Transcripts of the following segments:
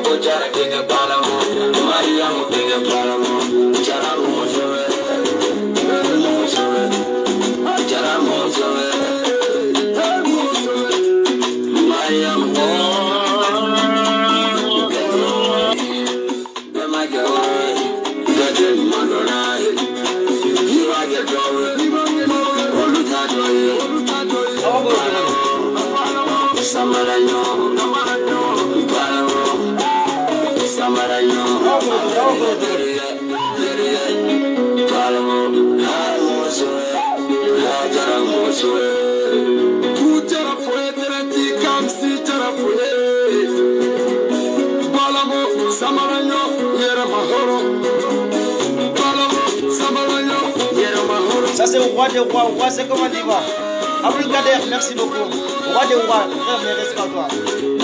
Ça c'est au roi des rois, c'est comment tu vas? Abdul Kader, merci beaucoup. Roi des rois, frère, mes respects à toi.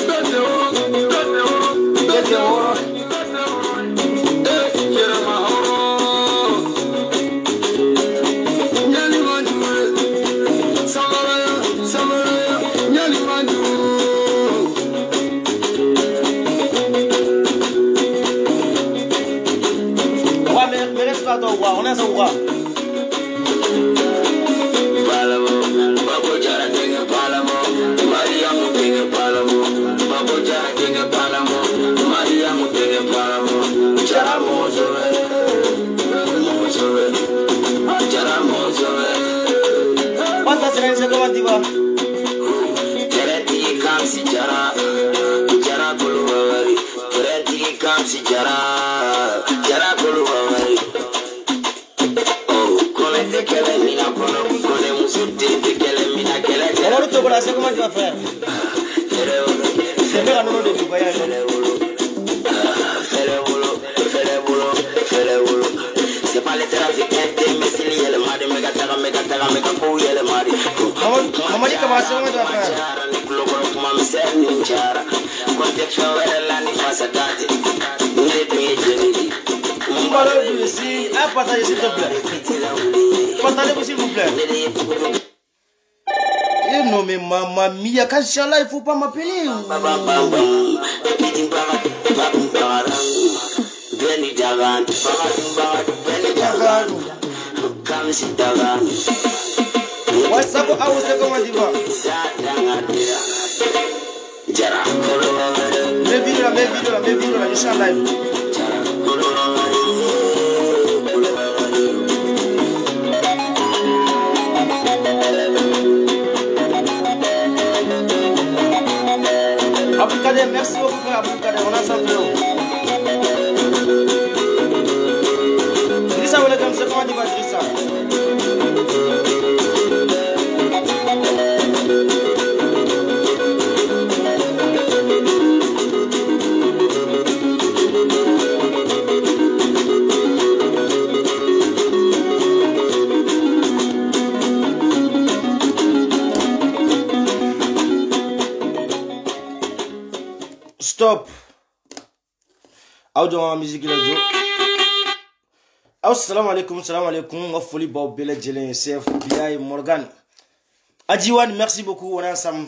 Roi, mes respects à toi, roi, on est un roi. Comment tu vas? Comment tu vas faire? C'est bien un nom de du voyage. C'est pas les trafiquants, mais c'est lié le mari, méga maman dit comment tu vas faire? Partagez s'il te plaît. Partagez s'il vous plaît. Eh non mais maman mia, quand je suis là, il faut pas m'appeler. Ouais, ça va, c'est comment tu vas? Mes vidéos là, je suis en live. Abdul Kader, merci beaucoup frère Abdul Kader, on a ensemble. Drissa, vous l'êtes comme ça, comment tu vas Drissa? Stop. Audio en musique la jo. Assalamu alaikum, on folie ba bele jelen CF BI Morgan. Adjiwan, merci beaucoup, on est ensemble.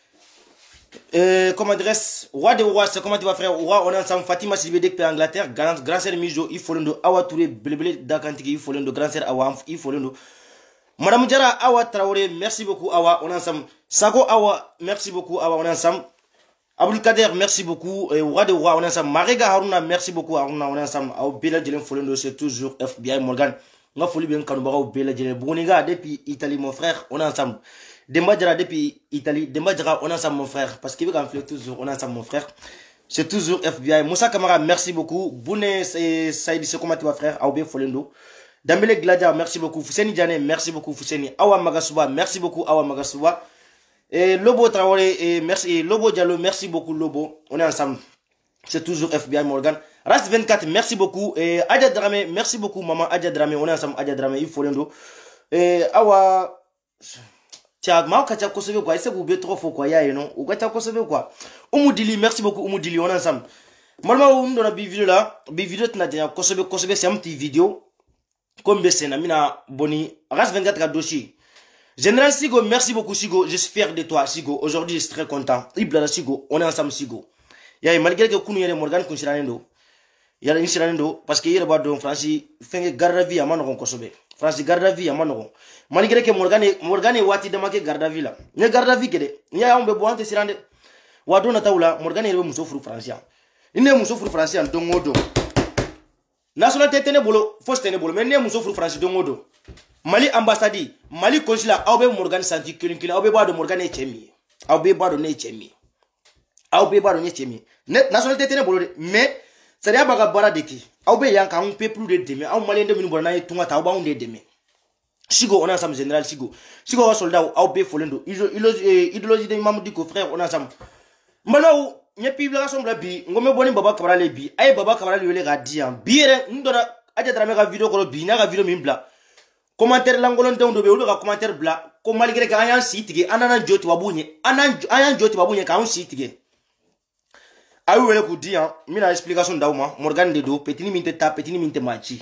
Comme adresse, roi de roi, c'est comment tu vas frère? Roi, on est ensemble. Fatima Silvedek P Angleterre, grand sœur Mijo, il faut l'endo Awa Touré, Blébélé Dakantiki, il faut l'endo grand sœur Awa, il faut l'endo. Madame Diara Awa Traoré, merci beaucoup Awa, on est ensemble. Sago Awa, merci beaucoup Awa, on est ensemble. Abdul Kader, merci beaucoup. Roi de roi, on est ensemble. Marega Haruna, merci beaucoup. Haruna, on est ensemble. Au Bela Djelen Folendo, c'est toujours FBI Morgan. On a folie bien Kanubara au Bela Djelen. Bouniga, depuis Italie, mon frère, on est ensemble. Dembadjara, depuis Italie. Dembadjara, on est ensemble, mon frère. Parce qu'il veut qu'on fait toujours, on est ensemble, mon frère. C'est toujours FBI. Moussa Kamara, merci beaucoup. Bouné, Saïdi, c'est comment tu vas, frère? Aoubé Folendo. Dambele Gladia, merci beaucoup. Fousseni Djane, merci beaucoup. Fousseni. Awa Magasuba, merci beaucoup. Awa Magasuba. Et Lobo Traoré, et merci, et Lobo Diallo, merci beaucoup Lobo, on est ensemble, c'est toujours FBI Morgan. Ras 24, merci beaucoup, et Adja Dramé, merci beaucoup maman Adja Dramé, on est ensemble, Adja Dramé, il faut l'endo. Et Awa, tiens, ma kacha kosobe quoi, c'est vous trop faux quoi, y'a non, ou kacha kosobe quoi. Oumoudili, merci beaucoup Oumoudili, on est ensemble. Malma on dans la vidéo là, vidéo t'na dit kosobe c'est un petit vidéo, comme c'est na mina boni, Ras 24 a dossier. Général Sigo, merci beaucoup Sigo, je suis fier de toi Sigo, aujourd'hui je suis très content. Ibla Sigo, on est ensemble Sigo. ya malgré que kunu yere Morgan kun siranendo yalla ni siranendo parce que yere ba do France fenge garda vie amano kon kosobe France garda vie amano malgré que Morgan wati de make garda vie la ne garda vie kede ya on be bo ante sirande wa do na tawla Morgan yere muso furu France ine muso furu France en dongodo nationalité tene bolo fausse tene bolo mais ne muso furu France dongodo Mali ambassade Mali consulat awbe Morgan santi kilin awbe ba do Morgan e chemi awbe ba do ne chemi awbe ba do ne chemi net nationalité tene bolo de mais c'est à baga bara deki awbe yanka un peu plus de demi aw malien de minu bona e tunga ta awba un de demi sigo on ensemble général sigo wa soldat awbe folendo idéologie de Mamadou Diko frère on ensemble mbalo nyepi bla sombla bi ngome boni baba kabara le bi ay baba kabara le ga diam bire ndora aja drame ga video ko bi na ga video min bla commentaire langolon de be ulu ga commentaire bla ko malgré que ayan sitige anana joti wabunye ayan joti wabunye ka on sitige ayu wele ku diam mina explication dawma Morgan de do petini minte ta petini minte machi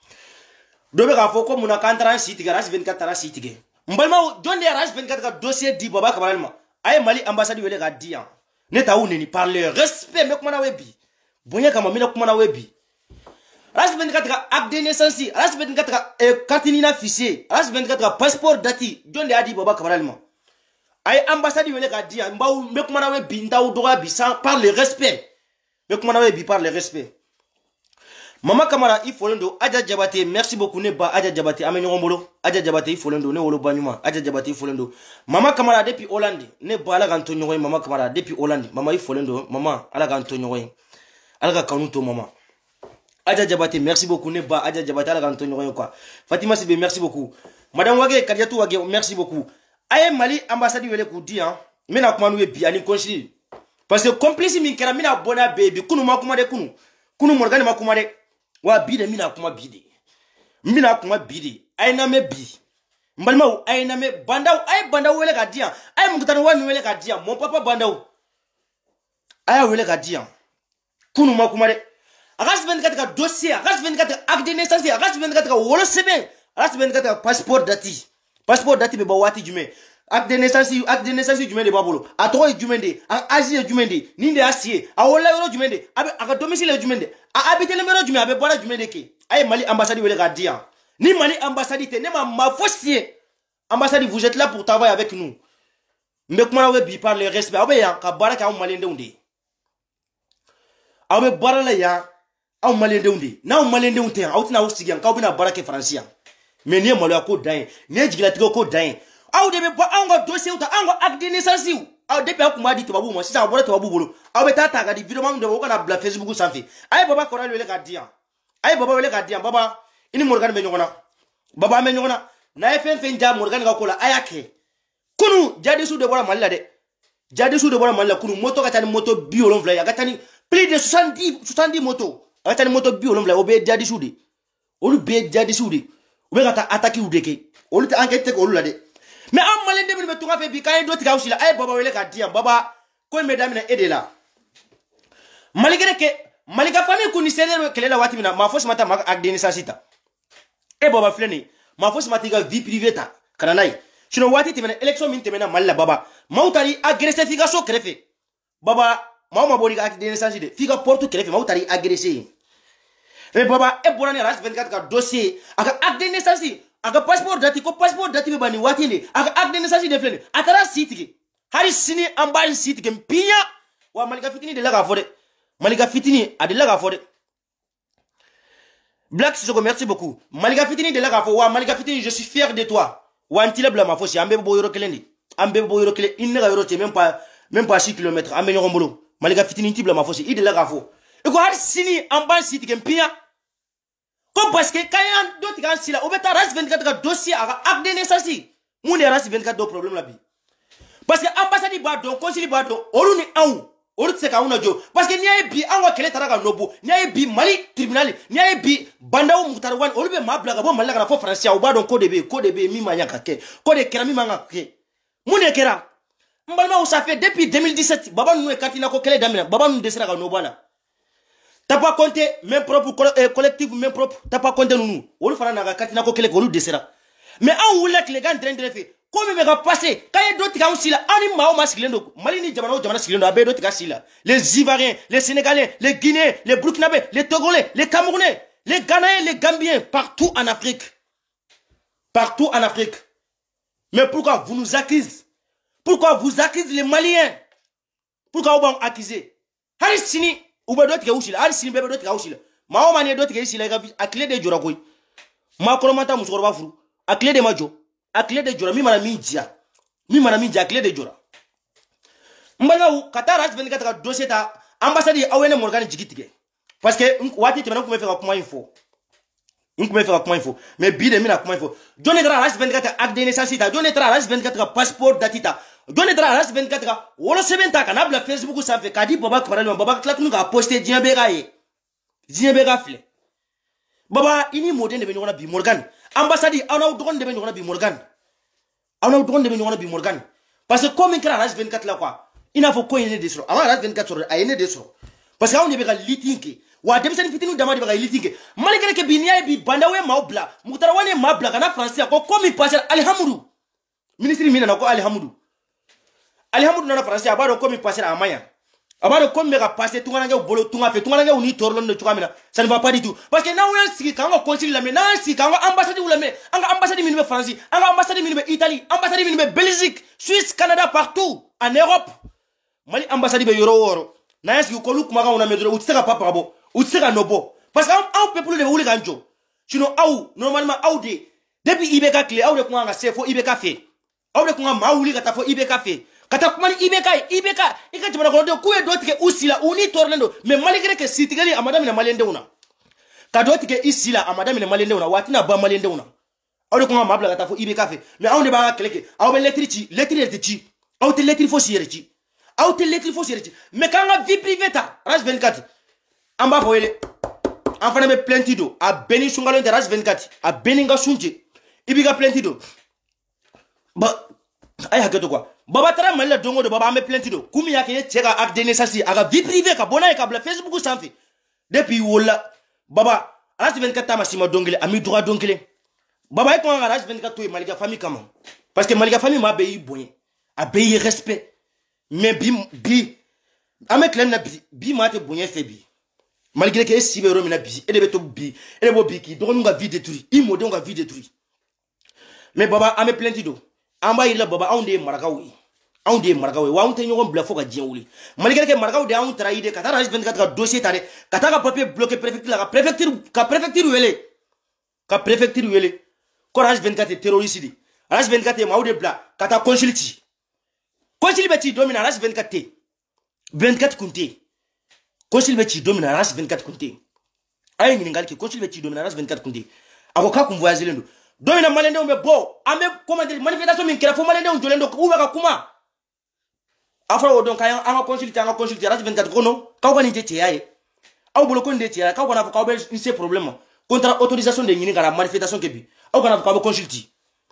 do be ga fo ko muna kantran sitige ras 24 tara sitige mbalma jonde ras 24 ka dossier di baba kabara ma ay Mali ambassade wele ga diam neta ou neni par le respect me kumana webi bonya kama mina kumana webi ras 24 ka acte de naissance ras 24 ka carte d'identité fichier ras 24 ka passeport dati jonde adi baba kabaralma ay ambassade wele ka dia mbaw me kumana webi ndaw doga bi sans par le respect me kumana webi par le respect Mama Kamara ifolendo aja jabate merci beaucoup ne ba aja jabate amenyo ngombolo aja jabate ifolendo ne wolo banyuma aja jabate ifolendo Mama Kamara depuis Hollande ne ba ala ganto nyoy Mama Kamara depuis Hollande mama ifolendo mama ala ganto nyoy ala ga kanuto mama aja jabate merci beaucoup ne ba aja jabate ala ganto nyoy quoi Fatima Sibe merci beaucoup Madame Wage Kadiatou Wage merci beaucoup aye Mali ambassade wele ku di hein mena kuma nu bi ani consul parce que complice min kera mina bona baby kunu makuma de kunu Morgan makuma de wa bide mina kuma bide aina me bi mbalma aina me bandaw wele ka dia ay mutano wa mi wele ka dia mon papa bandaw aya wele ka dia kunu makuma de agas 24 ka dossier agas 24 acte de naissance agas 24 ka wolo sebe agas 24 ka passeport dati be ba wati jume acte de naissance jume de babolo atro jume de asie jume de ninde asie awola yoro jume de abe aka domicile jume de a habité le mero jume abe bora jume de ke ay Mali ambassade wele ga dia ni Mali ambassade te ne ma fossier ambassade vous êtes là pour travailler avec nous mais comment we bi par le respect abe ya ka bara ka Mali ndewndi abe bara la ya aw Mali ndewndi na Mali ndewndi awtina wustigan ka obina bara ke francia mais ni Mali ko dain ni jigila tigo ko dain aw de be ba ango dossier uta ango acte de naissance u aw de be akuma di tubabu mo sisa bora tubabu bolo aw be tata ga di video mam de ko na bla Facebook sanfi ay baba ko wele ga dia ay baba wele ga dia baba ini Morgan be nyogona baba me nyogona na fen ja Morgan ga kola ayake kunu jadi su de bora Mali la de jadi su de bora Mali la kunu moto ka tani moto biolon vla ya ga tani plus de 70 moto ga tani moto biolon vla obe jadi su de olu be jadi su de obe ga ta attaque u de ke olu ta enquête ko olu la de mais am Mali de be tunga fe bi kay do tiga usila ay baba wele ka dia baba ko me damina ede la Mali ke Mali ka famille kuni sere kelela wati mina ma fosse mata ma ak deni sasita e baba fleni ma fosse matiga vie privée ta kananai sino wati timena election min temena Mali la baba mautari agressé figa so krefe baba mama boni ak deni saside figa porte krefe mautari agressé e baba e borani ras 24 ka dossier ak deni saside aga passeport dati be bani watinde aga acte de naissance de flene atara sitike hari sini amba sitike mpinya wa Malika fitini de la ga fode Malika fitini ade la ga fode Black Sissoko merci beaucoup Malika fitini de la ga fode wa Malika fitini je suis fier de toi wa antile bla ma fosi ambe bo yoro kelendi ambe bo yoro kele inne ga yoro te même pas 6 km ambe nyombolo Malika fitini tibla ma fosi ide la ga fode e ko hari sini amba sitike mpinya ko parce que kayan do tigan sila obeta ras 24 ka dossier aga acte de naissance mun de ras 24 do problème la bi parce que ambassade ba do consul ba do olu ni awu olu tse ka una jo parce que niaye bi anwa kele taraka nobo niaye bi Mali tribunal niaye bi bandaw mutar wan olu be mabla ga bo Mali ga fo français o ba do ko de be mi manya ka ke ko de kera mi manga ke mun de kera mbalma o ça fait depuis 2017 baba nou e katina ko kele damina baba nou desira ga nobo na t'as pas compté même propre collectif même propre t'as pas compté nous olu fana na katina ko kele ko lu desera mais en wula que les gars train de faire Comme il va passer, quand il y a d'autres qui ont aussi là, animaux masculins, Mali ni Jamano, Jamana Silendo, Abé d'autres qui là. Les Ivoiriens, les Sénégalais, les Guinéens, les Burkinabés, les Togolais, les Camerounais, les Ghanéens, les Gambiens, partout en Afrique. Partout en Afrique. Mais pourquoi vous nous accusez? Pourquoi vous accusez les Maliens? Pourquoi vous accusez? Harisini, ou bien d'autres qui ont aussi là, Harisini, bébé d'autres qui ont aussi là. Maomani d'autres qui ont aussi là, à clé de Djorakoui. Ma kolomata musorba furu, à clé de Majo. A clé de Jora, mi mana mi dia clé de Jora. Mbana ou kata ras 24 dossier ta ambassade awene Morgan jigitige. Parce que wati temana kuma faire comment il faut. Kuma faire comment il faut. Mais bi de mina comment il faut. Donne tra ras 24 acte de naissance ta, donne tra ras 24 passeport datita. Donne tra ras 24 wolo sebenta kanabla Facebook ça fait kadi baba paralo baba klak nu ga poster diabega ye. Diabega fle. Baba ini modèle de venir bi Morgan. Ambassade, on a eu droit de venir bi Morgan. On a eu droit de venir bi Morgan. Parce que comme il y a RAS 24 là quoi, il a faut quoi il est dessus. Avant RAS 24 sur a il est dessus. Parce que on est bien litingue. Wa dem sen fitinu dama de litingue. Malgré que binia bi bandawe maobla, mutarawane mabla kana français ko comme il passe alhamdou. Ministre mina na ko alhamdou. Alhamdou na français abaro comme il passe à Maya. Abaro comme mega passer tout ngana bolo tout fait tout ngana uni torlon de tukamina ça ne va pas du tout parce que na on si kango consul la mais na si kango ambassade ou la mais anga ambassade minime France anga ambassade minime Italie ambassade minime Belgique Suisse Canada partout en Europe mali ambassade be yoro woro na si ko lu kuma ka una medro utseka papa bo utseka nobo parce que on peuple de wuli ganjo sinon au normalement au de depuis ibeka clé au de ko nga sefo ibeka fait au de ko nga mauli kata fo ibeka fait kata kumani ibeka ikajibana ko do kuwe do tike usila uni torlando mais malgré que sitigeli amadame na malende una ka do tike isila amadame na malende una watina ba malende una awde ko mabla kata fo ibeka fe mais awde ba keleke awbe letri ci awte letri fo sierci awte letri fo sierci mais kanga vie privée ta RAS 24 amba ko ele enfana be plentido a beni sungalo de RAS 24 a beninga sunje ibiga plentido ba ay haketo quoi baba tara malla dongo de baba me plentido kumi yake cheka acte de naissance aga vie privée ka bona ka bla Facebook sanfi depuis wola baba RAS 24 ta masima dongile ami droit dongile baba ko nga RAS 24 to malika famille comment parce que malika famille ma beyi boyen a beyi respect mais bi amek len na bi ma te boyen fait bi malgré que si be romina bi e de beto bi e de bo bi ki do nga vie détruit imode nga vie détruit mais baba ame plentido amba ila baba on de marakawi wa on te nyogon bla foka djewuli malgré que marakawi de on traide kata RAS 24 ka dossier tare kata ka papier bloqué préfecture ka préfecture wele ko RAS 24 terroriste di RAS 24 ma de bla kata consulti beti domina RAS 24 kunte consul beti domina RAS 24 kunte ay ni ngal ki consul beti domina RAS 24 kunte ako ka kum voyager lendo domina malende on be bo ame comment dire manifestation min kera fo malende on jolendo ou ba kuma afro donc anga consulter RAS 24 kono ka ko ni je tiaye aw bolo ko ndé tiaye ka ko na ko be ce problème contre autorisation de ngini gara manifestation kebi aw kana ko consulter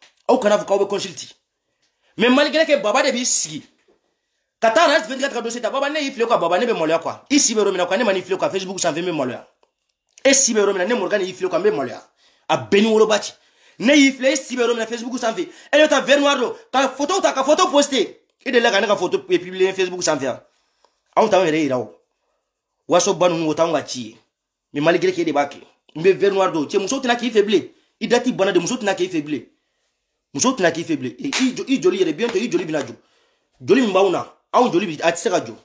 mais malgré que baba de bi sigi kata RAS 24 ka dossier ta baba ne ifle ko baba ne be molya quoi ici be romina ko ne manifle ko Facebook sans me molya et si be romina ne morgan ifle ko me molya a beni wolo bati ne ifle si be romina Facebook sans fait et ta ver noir do ka photo poster et de là ka photo publier Facebook sans faire on ta mere irawo waso banu wota nga chi mais malgré que de baki mbe ver noir do che muso tina ki faible idati bana de muso tina ki faible et i joli yere bientôt i joli binajo joli mbauna aw joli bi atsaka jo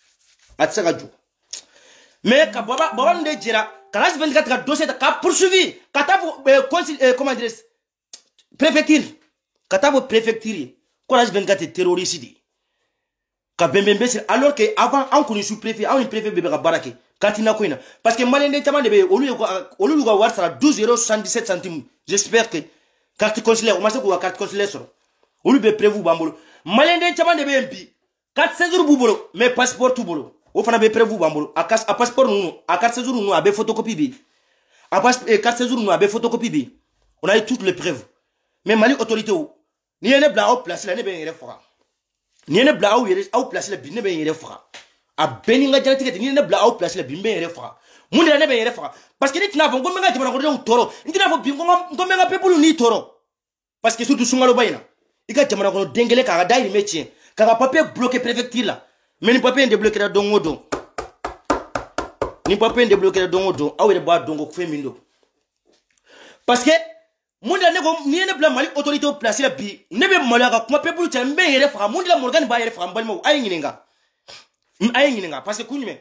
mais ka baba nde jira RAS 24 ka dossier ka poursuivi kata comment dire préfecture kata préfecture ko RAS 24 terroriste ka bembembe alors que avant on connaît sous préfet on préfet bebe ka barake katina koina parce que malende tama de be olu ga war sara 12,77 centimes j'espère que carte consulaire, on ko carte consulaire soro olu be prévu bambolo malende tama de be mpi 4 séjours bubolo mais passeport tout bolo o fana be prévu bambolo a passeport nous a carte séjour nous a be photocopie bi a carte séjour nous a be photocopie bi on a eu toutes les preuves mais mali autorité ni ene bla au place la ne be yere fora ni ene bla au place la bi ne be yere fora a beninga janati ni ene bla au place la bi be yere fora mun ne be yere fora parce que ni tina fo ngombe ngati bana ko de toro ni tina fo bi ngombe nga people ni toro parce que surtout sungalo bayina ika jamana kono dengele ka da iri métier ka papier bloqué préfecture là mais ni papier débloqué da dongo don ni papier débloqué da dongo don awere ba dongo fe mindo parce que munda nego ni ne bla mali autorité placé la bi ne be mali ka kuma peuple tell mbe yere fa munda morgan ba yere fa mbalmo ay ngininga parce que kunyime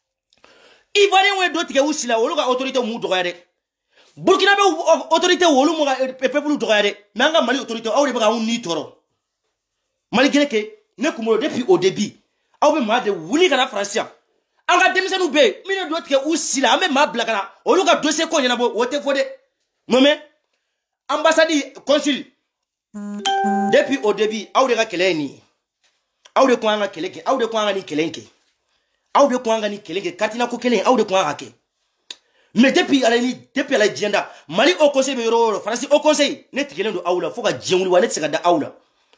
ivoirien we do tige usila wolu ka autorité mu doyade burkina be autorité wolu mu ka peuple doyade nanga mali autorité awre ba ni toro mali greke ne kumo depuis au début aw be ma de wuli kana français anga demisanu be mine do tige usila ame ma blakana wolu ka dossier ko nyana bo wote fode momé ambassade consul depuis au début awre ka keleni awre ko anga keleke awre ko anga ni kelenke awre ko anga ni kelenke katina ko kelen awre ko anga ke mais depuis la agenda mali au conseil be yoro français au conseil net kelendo awla foka jenguli wa net sekada awla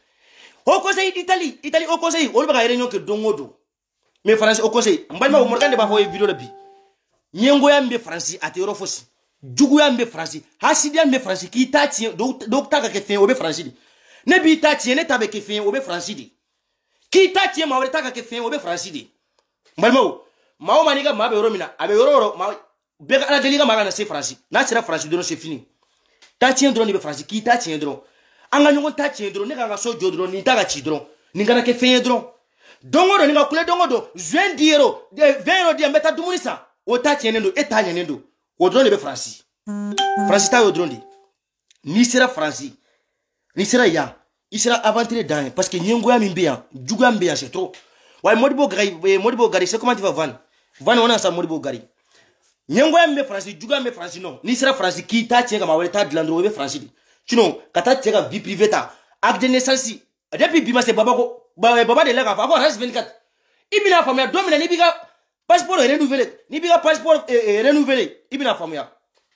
au conseil italie au conseil on ba réunion que dongodo mais français au conseil mbalma o morgande ba fo vidéo la bi nyengo ya mbe français ate yoro fosi jugu ya mbe français hasidi ya mbe français ki tati do taka ke fin obe français ne bi tati ne tabe ke fin obe français di ki tati ma wala taka ke fin obe français di mbalma mao maniga ma be yoro mina abe yoro ma be ala deliga ma na c'est français na sera français do c'est fini tati ndro ni be français ki tati ndro anga nyongo tati ndro ne nga so jodro ni taka chi ndro ni ngana ke fin ndro dongodo ni nga kule dongodo juin diero de 20 euro di mbeta dumunisa o tati ndro etanya ndro o drone be français français ta o drone ni sera français ni sera ya il sera aventuré dans parce que nyengo ya mimbeya jugu ya mbeya c'est trop ouais modibo gari c'est comment tu vas van on a ça modibo gari nyengo ya mbe français jugu ya mbe français non ni sera français qui ta tienga ma wala ta dlandro be français sinon kata tienga vie privée ta acte de naissance depuis bima c'est baba de la ka fa ko ras 24 ibina famia domina ni biga passeport renouvelé ni biga passeport renouvelé ibina famia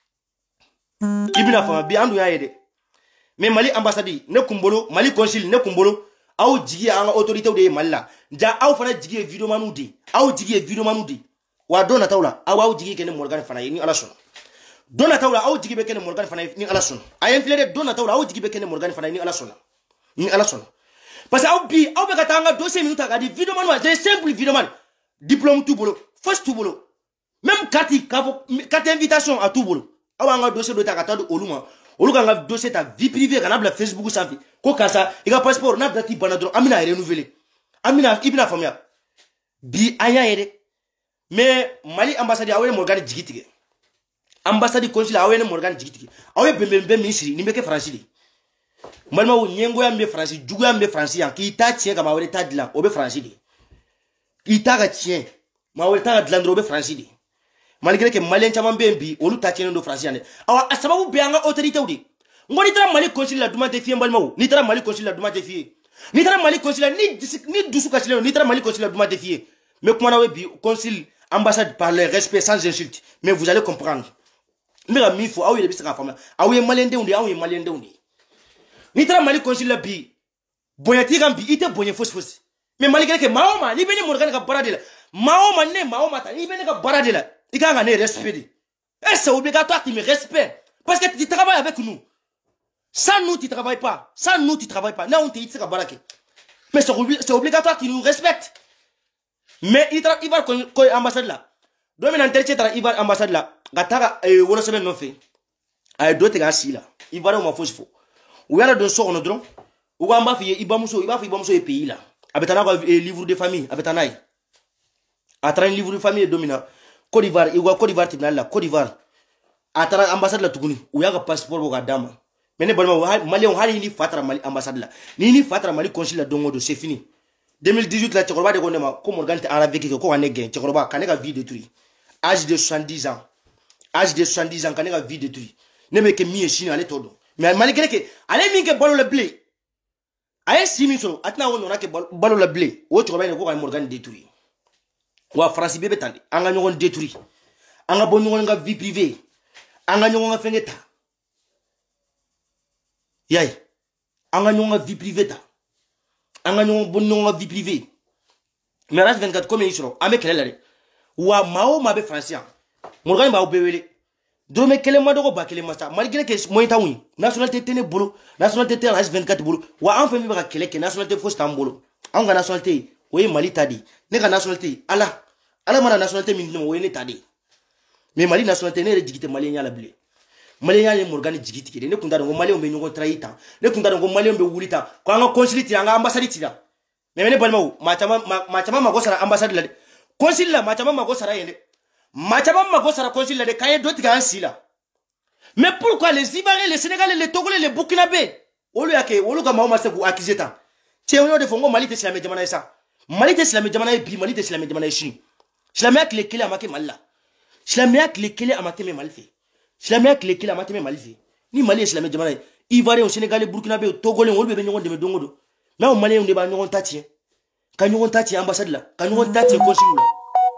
bi andu ya yede mais mali ambassade ne kumbolo mali consul ne kumbolo aw jigi anga autorité de malla ja aw fana jigi video manudi aw jigi video manudi wa dona tawla aw jigi kene morgan fana ni ala son dona tawla aw jigi be kene morgan fana ni ala son ayem flede dona tawla aw jigi be kene morgan fana ni ala son parce que aw be katanga dossier minuta ga di video manu c'est simple video man diplôme tout bolo first tout bolo même carte invitation à tout bolo aw anga dossier do ta kata do oluma oluka nga dossier ta vie privée kana bla Facebook sanfi ko kasa iga passeport na dati banadro amina renouveler amina ibina famia bi aya yede mais mali ambassade awene morgan jigitige ambassade consul awene morgan jigitige awe bembe ministre ni meke français di malma wo nyengo ya mbe français jugu ya mbe français yan ki ta tien kama wele ta dila obe français di ki ta ga tien ma wele ta dlandro obe français di malgré que malien chama mbembi olu ta tien ndo français yande awa sababu be anga autorité udi ngoni tra mali consul la duma te fie mbalma ni tra mali consul la duma te fie ni tra mali consul ni dusu kasile ni tra mali consul la duma te fie mais comment na we bi consul ambassade par le respect sans insulte mais vous allez comprendre mira mi fo awi le bisaka fama awi malien de undi ni tra mali consul la bi boyati gambi ite bonye fos mais malgré que maoma ni beni morgan ka baradela maoma ta ni beni ka baradela ikanga ne respect et c'est obligatoire tu me respect parce que tu travailles avec nous sans nous tu travailles pas là on te dit ka barake mais c'est obligatoire tu nous respectes mais il va ko ambassade là domaine entretien tra il va ambassade là gataka wona semaine non fait ay dote ga sila il va ma fausse faux ou yala don so on dron ou gamba fi ibamuso e pays là abetana ko livre de famille abetanai atra livre de famille domina Côte d'Ivoire tribunal la Côte d'Ivoire atra ambassade la tuguni ou yaga passeport bo ga dama mais balma malien hali ni fatra mali ambassade la ni fatra mali consul la dongodo c'est fini 2018 la Tchekoroba de Gondema comme organe arabe qui ko ane gain Tchekoroba kaneka vie détruit âge de 70 ans kaneka vie détruit ne me ke mi chine ale todo mais malgré que ale mi ke balo le blé ay simi so atna wono na ke balo le blé o Tchekoroba ne ko ka organe détruit wa France bébé tande anga nyon détruit anga bon nyon nga vie privée anga nyon nga fengeta yay anga nyon nga vie privée ta anga nyon bon nyon nga vie privée mais RAS 24 comme il sera ame kelele wa mao mabe français morgan ba obewele drome kele madoko ba kele masta malgré que moyen tawi nationalité tene bolo nationalité tene H24 bolo wa en fait mi ba kele ke nationalité fo stambolo an ga nationalité oye Mali tadi ne ga nationalité ala mana nationalité min no oye ne tadi mais Mali nationalité ne re jigite Mali nya la blé Mali nya Morgan jigite ke ne kunda ngo Mali on be nyoko traita ne kunda ngo Mali on be wulita ko an consulate anga ambassade tira mais ne balma ma chama mago sara ambassade la consul la ma chama mago sara yende Machaba mago sara consul la de kaye d'autres gars sila. Mais pourquoi les Ivoiriens, les Sénégalais, les Togolais, les Burkinabés, au lieu que au lieu que Mahoma se accusé tant. Tiens on de fongo Mali te silame jamana ça. Mali te silame jamana bi Mali te silame jamana chi. Silame ak le kele amake malla. Silame ak le kele amake me malfe. Silame ak le kele amake me malfe. Ni Mali silame jamana Ivoiriens, Sénégalais, Burkinabés, Togolais, on be nyon de dongodo. Mais on Mali on de ba nyon tati. Ka nyon tati ambassade la, ka nyon tati consul la.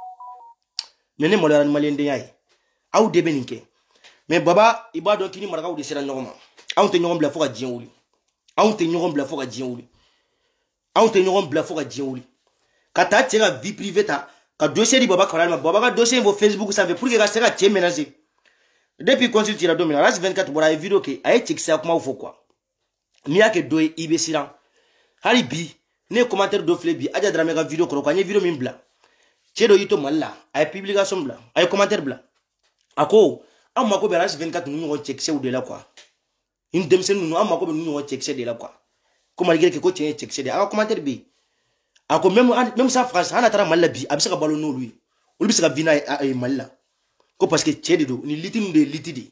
Nene mola malien de yaay aw de beninke mais baba ibado kini maraka ou de sera nyoma aw te nyom bla foka djewuli aw te nyom bla foka djewuli aw te nyom bla foka djewuli kata tira vie privée ta ka dossier di baba kanal ma baba ka dossier vo Facebook ça veut pour que ka sera tche ménager depuis consulter la domina ras 24 bora vidéo ke ay check ça kuma fo quoi ni yake doye ibe siran hali bi ne commentaire do fle bi aja drame ka vidéo ko ka vidéo min bla Chedo yito malla ay publication bla ay commentaire bla ako amma ko be ras 24 nous on check c'est ou de là quoi une demsen nous amma ko be nous on check c'est de là quoi ko malgré que ko check c'est de aka commentaire bi ako même ça France ana tara malla bi abisa ka balo no lui ul bisa ka vina ay malla ko parce que chedo ni liti nous de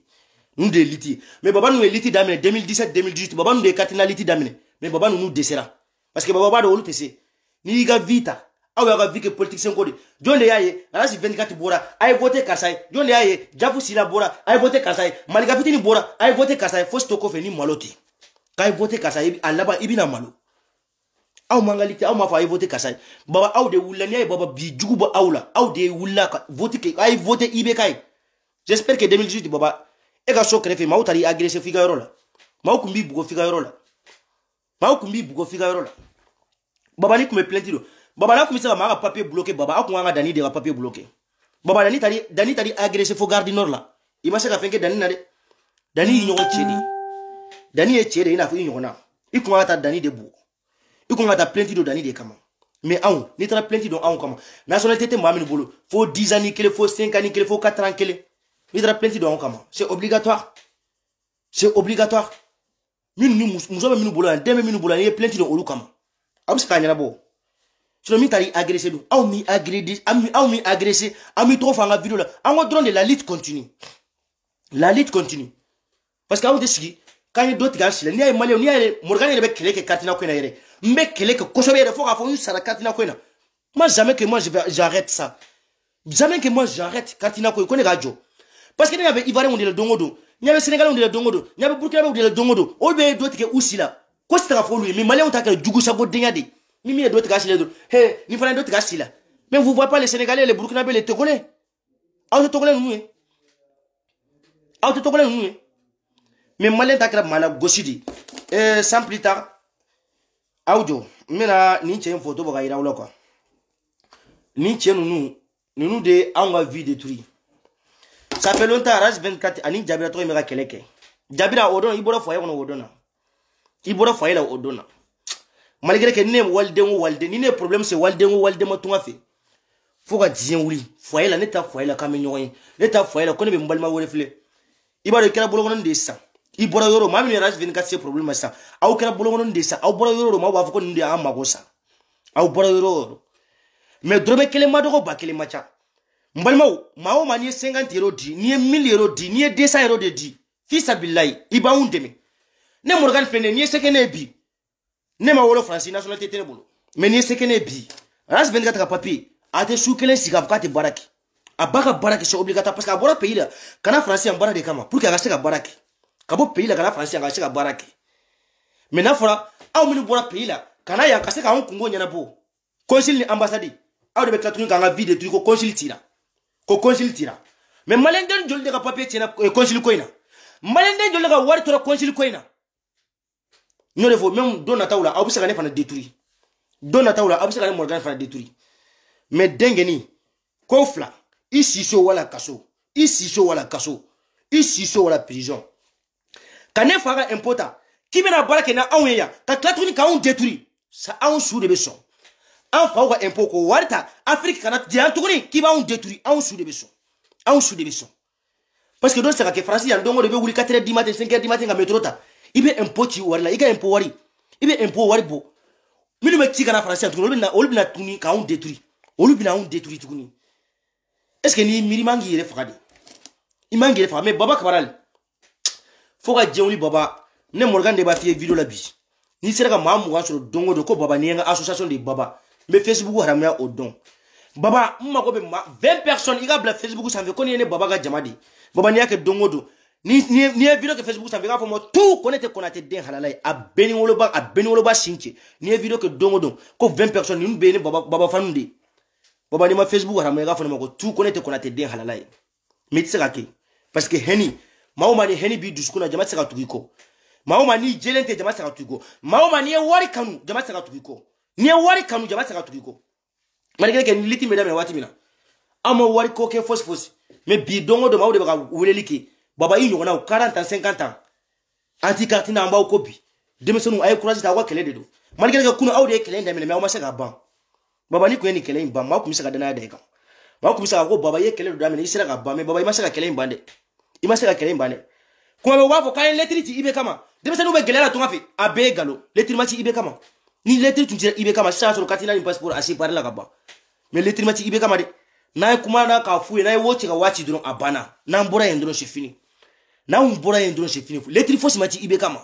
liti mais baba nous liti damine 2017 2018 baba nous de katina liti damine mais baba nous desera parce que baba do olu tese ni ga vita awa ga vike politicien ko de jonde yaye alasi 24 bora ay voter kasay jonde yaye jafu sila bora ay voter kasay malika fitini bora ay voter kasay fosto ko fe ni maloti kay voter kasay alaba ibina malo aw mangalite aw ma fa ay voter kasay baba aw de wulani ay baba bi jugu ba awla aw de wulla voter ke ay voter ibe kay j'espère que 2018 baba e ga so krefe ma utari agressé figa yoro la ma ukumbi bugo figa yoro la baba ni kume plentido baba na kumisa ma papier bloqué baba akunga dani de papier bloqué baba dani tari agressé fo garde nord la imasa ka fenke dani na de dani nyoko chedi dani e chedi ina fu nyoko na ikunga ta dani de bu ikunga ta plentido dani de kama mais aw ni tra plentido aw kama nationalité te mamini bolo faut 10 ans kele faut 5 ans kele faut 4 ans kele ni tra plentido aw kama c'est obligatoire minu muso be minu bolo deme minu bolo ni plentido olu kama abus ka nyana bo sur mi tari agressé nous aw mi agressé ami trop fanga vidéo là en drone de la lutte continue parce que aw de sigi quand il d'autres gars ni ay malien ni ay Morgan il be kele ke katina ko na yere mbe kele ke ko sobe de fo ka fo sara katina ko na moi jamais que moi j'arrête ça katina ko ne ga jo parce que il y avait Ivoirien on de dongodo il y avait Sénégalais on de dongodo il y avait Burkinabé on de dongodo o be d'autres ke usila ko sera fo lui mais malien on ta ka jugu sa go denyade Mimi et d'autres gars, hey, ni fallait d'autres gars là. Mais vous voyez pas les Sénégalais, les Burkinabés, les Togolais. Ah, les Togolais, nous. Mais malin takra mala gossidi. Sans plus tard. Audio. Mais là, ni tiens une photo pour aller là quoi. Ni tiens nous de anga vie détruit. Ça fait longtemps, Ras 24, ani Jabira toi mera keleke. Jabira odona, ibora foyer on odona. Ibora foyer la odona. Malgré que ni walde ni ne problème c'est walde ma tunga fe faut ka dien wuli foyer la neta foyer la kamenyoy neta foyer la kone be mbalma wole fle ibaro kera bolo ngonon de sa ibora yoro ma mi ras 24 c'est problème ça aw kera bolo ngonon de sa aw bora yoro ma wa ko ndi am mago sa aw bora yoro mais drobe kele ma do ba kele macha mbalma ma o mani 50 € di ni 1000 € di ni 200 € de di fi sabillahi iba undeme ne Morgan fene ni sekene bi ne ma wolo France nationalité tene bolo mais ni sekene bi ras 24 ka papier ate soukele sika te baraki abaka baraki c'est obligatoire parce que abora pays là kana français en bara de kama pour que agase ka baraki kabo pays là kana français agase ka baraki mais na fora aw minu bora pays là kana ya kase ka on kungo nyana bo consul ni ambassade aw de betla tunu ka vie de truc ko consul tira mais malenden jolde ka papier tina consul koina malenden jolde ka wari tora consul koina non le faut même donataula abusaka ne fana détruit donataula abusaka ne Morgan fana détruit mais dengeni kofla ici so wala kaso ici sur la prison quand ne faga impota qui bena barake na awya ka tlatuni ka on détruit ça on sous de beson en faga impôt ko warta Afrique kana dian tuguni qui va on détruit on sous de beson parce que donc c'est que France ya ndongo de be wuli 4h du matin 5h du matin ga métro ta ibe impôt ci warla iga impôt wari ibe impôt wari bo minu me ci kana France tuguni olbina tuni ka on détruit olbina on détruit tuguni est-ce que ni miri mangi yere fagade imangi yere fagade mais baba kabaral foga jewli baba ne Morgan de ba fiye vidéo la bi ni sera ka mamu ga sur dongo de ko baba ni nga association de baba mais Facebook haramya o don baba mako be 20 personnes iga bla Facebook ça veut connait ne baba ga jamadi baba ni yake dongo do ni vidéo que Facebook ça veut ga fomo tout connaître connaître den halalay a beni wolo ba sinche ni vidéo que dongo do ko 20 personnes ni beni baba fanundi baba ni ma Facebook haramya ga fomo ko tout connaître connaître den halalay mais c'est ka parce que heni maoma ni heni bi duskuna jama tsaka tugiko maoma ni jelente jama tsaka tugiko maoma ni wari kanu jama tsaka tugiko ni wari kanu jama tsaka tugiko malgré que ni liti medame wati mina ama wari ko ke fos mais bi dongo do mawde baka weleliki baba yi nyona 40 ans 50 ans anti kartina amba ko bi demesonu ay courage ta wa kele de do malgré que kuno awde kele ndamele mais o ma sega ban baba ni ko ni kele ban ma ko misaka dana deka ma ko misaka ko baba ye kele do damele isira ka ban mais baba ma sega kele mbande ima sega kele mbande kuma be wafo kan letri ti ibe kama demesonu be gelera to ngafi abe galo letri ma ti ibe kama ni letri tu ibe kama sa so katina ni passeport asi parla ka ba mais letri ma ti ibe kama de na kuma na ka fuye na wochi ka wachi dron abana na mbora yendro c'est fini na mbora yendro c'est fini letri fosi ma ti ibe kama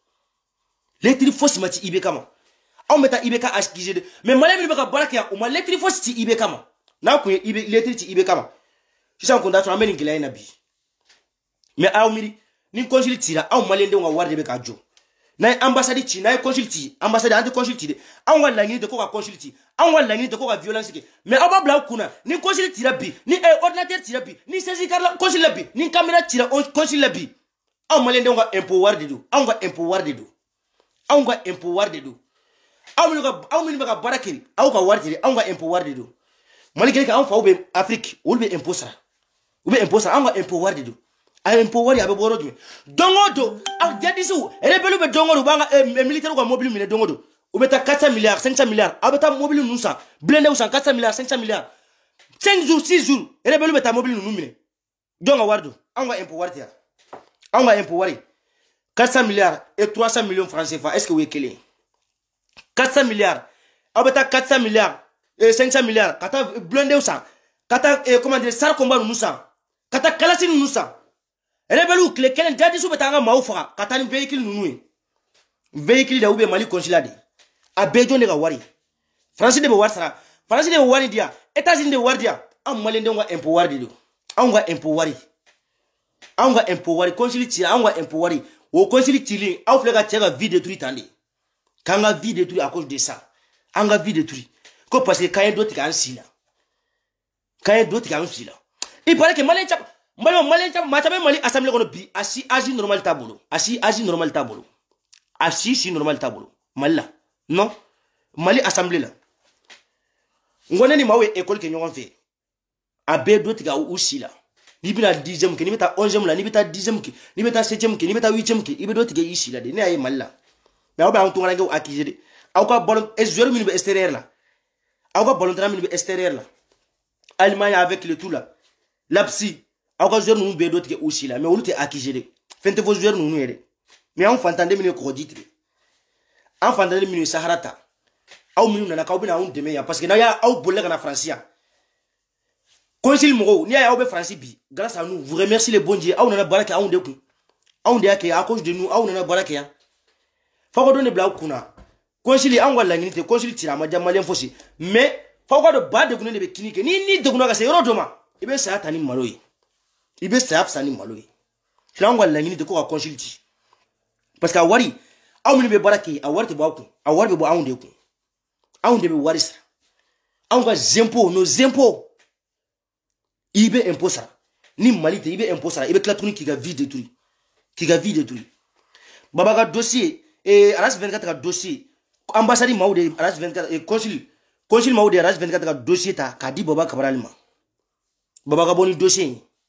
letri fosi ma ti ibe kama on meta ibe ka askije de mais malami be ka baraka ya o ma letri fosi ti ibe kama na ku ibe letri ti ibe kama sisa ko ndatu ameni ngila ina bi mais aw miri ni consul tira aw malende nga warde be ka jo na ambassade ti na consul ti ambassade anti consul ti de aw nga langini de ko ka consul ti aw nga langini de ko ka violence ke mais aw ba bla kuna ni consul tira bi ni ordinateur tira bi ni saisi car la consul la bi ni caméra tira consul la bi aw malende nga empower de do aw nga empower de do aw nga empower de do aw mi ka barakiri aw ka warde aw nga empower de do malgré que aw fa ube Afrique ube imposa aw nga empower de do ay empower ya be boro dum dongodo ak jadisu rebelu be dongodo banga militaire ko mobile mine dongodo o beta 400 milliards 500 milliards abeta mobile nusa blende usan 400 milliards 500 milliards 5 jours 6 jours rebelu beta mobile nu mine donga wardo anga empower ya anga empower 400 milliards et 300 millions francs CFA est-ce que vous êtes 400 milliards abeta 400 milliards et 500 milliards kata blende usan kata comment dire sar combat nusa kata kalasi nusa rebelu kle kelen dadi su betanga maufa katani véhicule nunu véhicule da ube mali consulade abejo ne ga wari France de be warsara France de wari dia États-Unis de wardia am malende ngwa empower dido anga empower consulati anga empower o consulati au flega tega vie détruite andi kanga vie détruite à cause de ça anga vie détruite ko parce que quand d'autres kan sila il paraît que malin chap matabe mali assemblée kono bi asi agi normal tabolo si normal tabolo malla non mali assemblée la ngone ni mawe école ke nyon fe abe do tiga usi la ni bina 10e ke ni bita 11e la ni bita 10e ke ni bita 7e ke ni bita 8e ke ibe do tiga isi la de ni ay malla mais aw ba on tunga ngi akije de aw ka ballon joueur min be extérieur la aw ka ballon tra min be extérieur la Allemagne avec le tout là lapsi aw ka joueur nous be do tiga usi la mais on te akije de fente vos joueurs nous yede mais on fantande min ko ditre en fantande min saharata aw minu nana kaw bina on deme ya parce que na ya aw bolle kana francia consul mo ni ya aw be franci bi grâce à nous vous remercie les bon Dieu aw nana baraka aw de ku aw de yake à cause de nous aw nana baraka ya fa ko donne bla kuna consul an wala ngini te consul tira ma jamalen fosi mais fa ko do ba de ku ne be kinike ni de ku na ka se yoro doma ibe sa tani maloyi ibe sa afsani maloyi filan wala ngini te ko ka consul ti parce que wari aw minu be baraka a warti ba ku a warbe bo aw de ku on debe warisa on va zempo nos impôts ibe imposa ni malite ibe imposa ibe klatuni qui ga vie détruit baba ga dossier et RAS 24 ga dossier ambassade maude RAS 24 et consul maude RAS 24 ga dossier ta ka di baba kabaralima baba ga boni dossier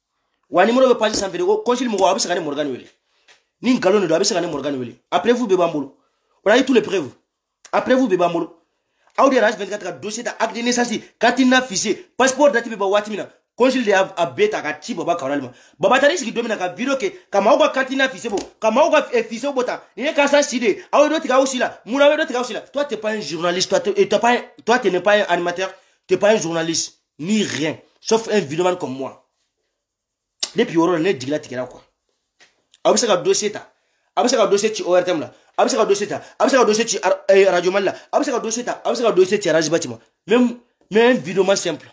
wa numéro be page sanfɛ ko consul mɔgɔ a bɛ se ka ne Morgan wele ni ngalon de do a bɛ se ka ne Morgan wele après vous bɛ b'an bolo on a eu tous les preuves après vous bɛ b'an bolo aw de yɛrɛ H24 ka dossier ta acte de naissance carte d'identité passeport date bɛ bɔ waati min na consul de y'a bɛɛ ta ka ci Baba Kawulali ma Baba taara i sigi don min na ka vidéo kɛ ka maaw ka carte d'identité bɔ ka maaw ka fichier bɔ ta nin ye karisa si de ye aw ye dɔ tigɛ aw si la mun na aw ye dɔ tigɛ aw si la toi t'es pas un journaliste toi tu n'es pas un animateur t'es pas un journaliste ni rien sauf un vidéoman comme moi depuis yɔrɔ la ne jigila tigɛra quoi aw bɛ se ka dossier ta a bɛ se ka dossier ci ORTM la a bɛ se ka dossier ta a bɛ se ka dossier ci Radio Mali la a bɛ se ka dossier ta a bɛ se ka dossier ci Razibati ma même un vidéoman simple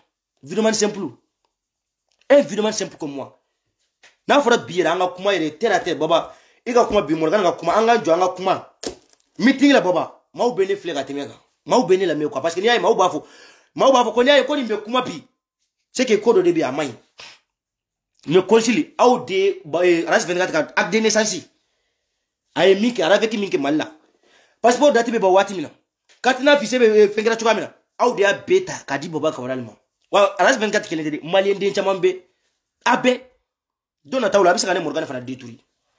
un vidéoman simple comme moi n'a fɔra bi yɛrɛ an ka kuma yɛrɛ terre à terre Baba i ka kuma bi Morgan ka kuma an ka jɔ an ka kuma meeting la Baba maaw bɛ ne filɛ ka tɛmɛ kan maaw bɛ ne lamɛn quoi parce que n'i y'a ye maaw b'a fɔ ko n'i y'a ye ko nin bɛ kuma bi c'est que ko dɔ de bɛ yen a man ɲi mais consul aw de RAS24 ka acte de naissance a ye min kɛ avec min kɛ Mali la passeport date bɛ bɔ waati min na carte d'identité bɛ fɛn kɛra cogoya min na aw de y'a bɛɛ ta k'a di Baba Kawulali ma wa RAS24 kelen tɛ dɛ maliyɛn den caman bɛ a bɛɛ don nataw la a bɛ se ka ne Morgan fana détruire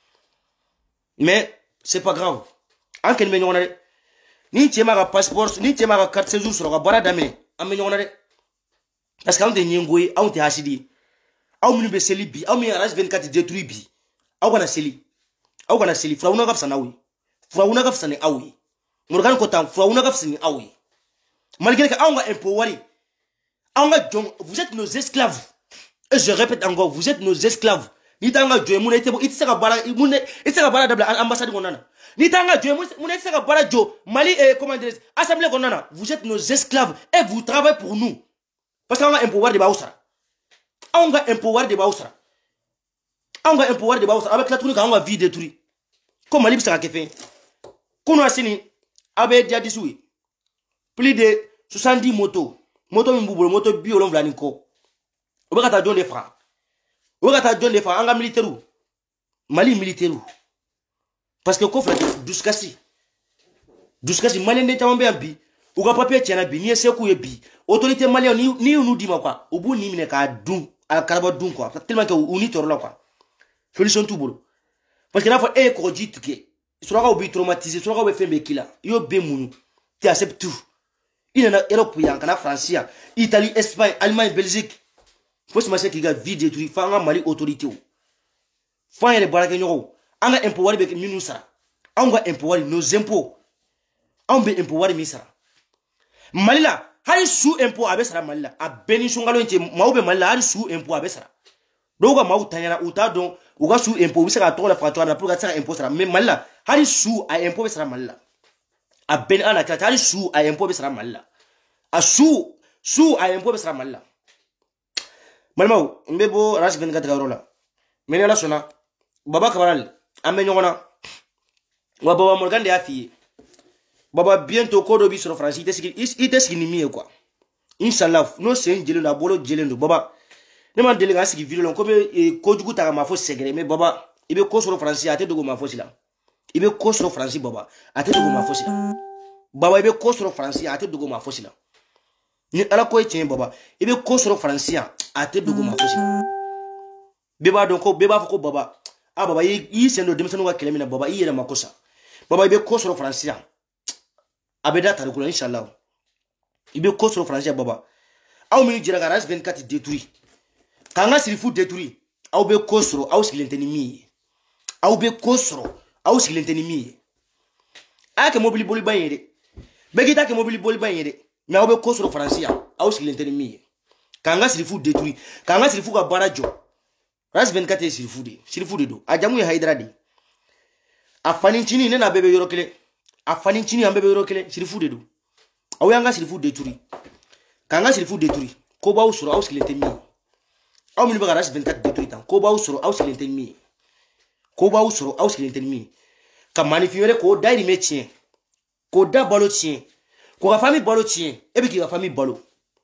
mais c'est pas grave an kɛlen bɛ ɲɔgɔn na dɛ ni cɛ ma ka passeport ni cɛ ma ka carte séjour sɔrɔ ka baara daminɛ an bɛ ɲɔgɔn na dɛ parce que anw tɛ ɲɛngo ye anw tɛ hasidi ye aw minnu bɛ seli bi aw min ye RAS24 détruire bi aw kana seli furawuna ka fisa n'aw ye furawuna ka fisa ni aw ye Morgan ko tan furawuna ka fisa ni aw ye malgré que anw ka impôt wari anw ka jɔn vous êtes nos esclaves et je répète encore vous êtes nos esclaves ni t'an ka jɔn mun na i tɛ se ka baara dabila ambassade kɔnɔna na ni t'an ka jɔn mun na i tɛ se ka baara jɔ Mali comment dire assemblée kɔnɔna na vous êtes nos esclaves et vous travaillez pour nous parce que anw ka impôt wari de b'aw sara anw ka impôt wari de b'aw sara aw bɛ tila tuguni k'anw ka vie détruire ko Mali bɛ se ka kɛ fɛn kunu a sini aw bɛ jihadistes ye plus de 70 moto min b'u bolo moto 70 ni kɔ o bɛ ka taa jɔn de faga an ka militaires Mali militaires parce que ko fila tɛ dusukasi maliyɛn den caman bɛ yan bi u ka papier tiɲɛna bi n'i ye se k'u ye bi autorité maliyɛnw n'i y'u d'i ma quoi u b'u ni minɛ k'a dun a karaba dun quoi tellement que u ni tɔɔrɔ la quoi solution t'u bolo parce que n'a fɔ e ye kɔgɔji tigɛ surakaw b'i traumatiser surakaw bɛ fɛn bɛɛ k'i la i y'o bɛɛ muɲu tu acceptes tout i nana Europe yan kana France yan Italie Espagne Allemagne Belgique fo si ma se k'i ka vie détruire fo an ka Mali autorité fo an yɛrɛ baarakɛɲɔgɔnw an ka impôt wari bɛ minnu sara anw ka impôt wari nos impôts anw bɛ impôt wari min sara Mali la hali su impôt a bɛ sara Mali la a bɛɛ ni sunkalo in cɛ maaw bɛ Mali la hali su impôt a bɛ sara dɔw ka maaw tanyana u t'a dɔn u ka su impôt u bɛ se k'a tɔgɔ la faga cogoya min na pour que ka se ka impôt sara mais Mali la hali su a impôt bɛ sara Mali la a bɛɛ ni an na kira hali su a impôt bɛ sara Mali la a su a impôt bɛ sara Mali la balimaw n bɛ bɔ RAS24 ka yɔrɔ la mais ni Ala sɔnna Baba Kawulali an bɛ ɲɔgɔn na wa Baba Morgan de y'a f'i ye Baba bientôt ko dɔ b'i sɔrɔ France i tɛ sigi ni min ye quoi inshallah n'o sen jelen don a bolo jelen don Baba ne ma deli ka sigi vidéo la ko bɛ kojugu ta ka maa fɔ sɛgɛrɛ mais Baba i bɛ ko sɔrɔ France a tɛ dogo maa fosi la i bɛ ko sɔrɔ France Baba a tɛ dogo maa fosi la Baba i bɛ ko sɔrɔ France a tɛ dogo maa fosi la ni Ala ko ye tiɲɛ ye Baba i bɛ ko sɔrɔ France a tɛ dogo maa fosi la bɛɛ b'a dɔn ko bɛɛ b'a fɔ ko Baba Baba i sen don denmisɛnninw ka kɛlɛ min na Baba i yɛrɛ ma ko sa Baba i bɛ ko sɔrɔ France a bɛ da tari kɔnɔ inshallah i bɛ ko sɔrɔ France Baba aw minnu jɛra ka RAS24 détruire k'an ka sirifu détruire aw bɛ ko sɔrɔ aw sigilen tɛ ni min ye aw bɛ ko sɔrɔ aw sigilen tɛ ni min ye a y'a kɛ mobili boliba in ye dɛ bɛɛ k'i ta kɛ mobili boliba in ye dɛ mais aw bɛ ko sɔrɔ France aw sigilen tɛ ni min ye k'an ka sirifu détruire k'an ka sirifu ka baara jɔ RAS24 ye sirifu de don a jamu ye Hayidara de a fanincinin ne n'a bɛɛ bɛ yɔrɔ kelen a fanincinin an bɛɛ bɛ yɔrɔ kelen sirifu de don aw y'an ka sirifu détruire k'an ka sirifu détruire ko b'aw sɔrɔ aw sigilen tɛ min ye aw minnu bɛ ka RAS24 détruire tan ko b'aw sɔrɔ aw sigilen tɛ min ye ko b'aw sɔrɔ aw sigilen tɛ min ye ka maanifin wɛrɛ k'o dayirimɛ tiɲɛ k'o da balo tiɲɛ k'o ka famille balo tiɲɛ e bɛ k'i ka famille balo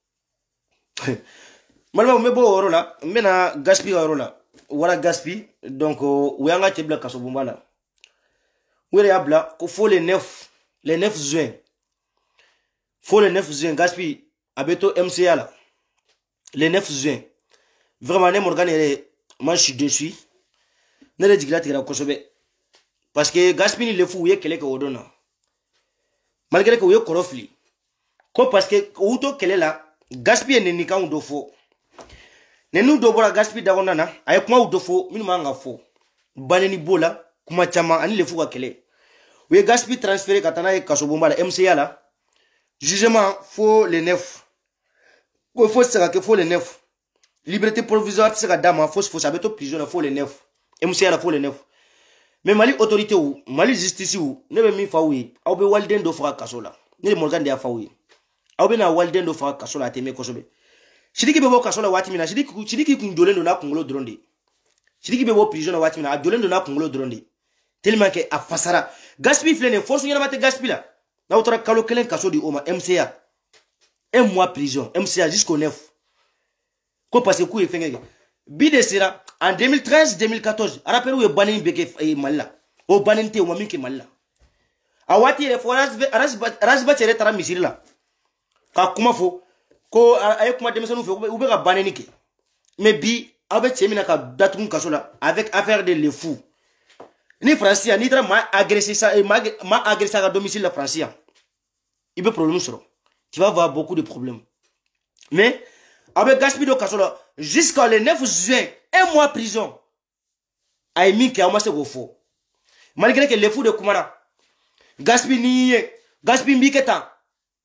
balimaw n bɛ bɔ o yɔrɔ la n bɛna Gaspi ka yɔrɔ la wara Gaspi donc u y'an ka cɛ bila kasobonba la u yɛrɛ y'a bila ko fo le 9 juin fo le 9 juin Gaspi a bɛ to MCA la le 9 juin vraiment ne Morgan yɛrɛ moi je suis déçu. Ne le digla tira kosobe. Parce que Gaspi ni le fou ye kele ke odona. Malgré que ye korofli. Ko parce que outo kele la Gaspi ne nika undo fo. Ne nu do bora Gaspi da wona na ay kuma undo fo minuma nga fo. Baneni bola kuma chama ani le fou ka kele. We Gaspi transféré katana e kasobomba la MCA la. Jugement faut les 9. Ko faut ça que faut les 9. Liberté provisoire c'est dama faut saber to prison faut les 9. MCA la faut les 9. Mais Mali autorité ou Mali justice ou ne be mi fawi aw be walden do fra kasola. Ne Morgan de fawi. Aw be na walden do fra kasola teme kosobe. Sidiki be bo kasola wati mina sidiki kun dolendo na kungolo dronde. Sidiki be bo prison wati mina dolendo na kungolo dronde. Tellement que a fasara Gaspi flene force yana mate Gaspi la. Na otra kalo kelen kaso di oma MCA. Un mois prison MCA jusqu'au 9. Ko parce que ku e fengege. Bide sera en 2013-2014. Rappelez où est banin beke malla. O banin te o mami ke malla. Awati e fo rasba tere tara misiri la. Ka kuma fo ko ay kuma demisonu fo ube ka banin ke. Mais bi abe chemina ka datun kaso la avec affaire de le fou. Ni Francia ni tra ma agressé ça et ma agressé à domicile la Francia. Il peut problème sur. Tu vas avoir beaucoup de problèmes. Mais avec Gaspi do kasola jusqu'à le 9 juin, un mois prison. Aïmi qui a amassé au faux. Malgré que les fous de Koumara, Gaspi niye, Gaspi mbiketa.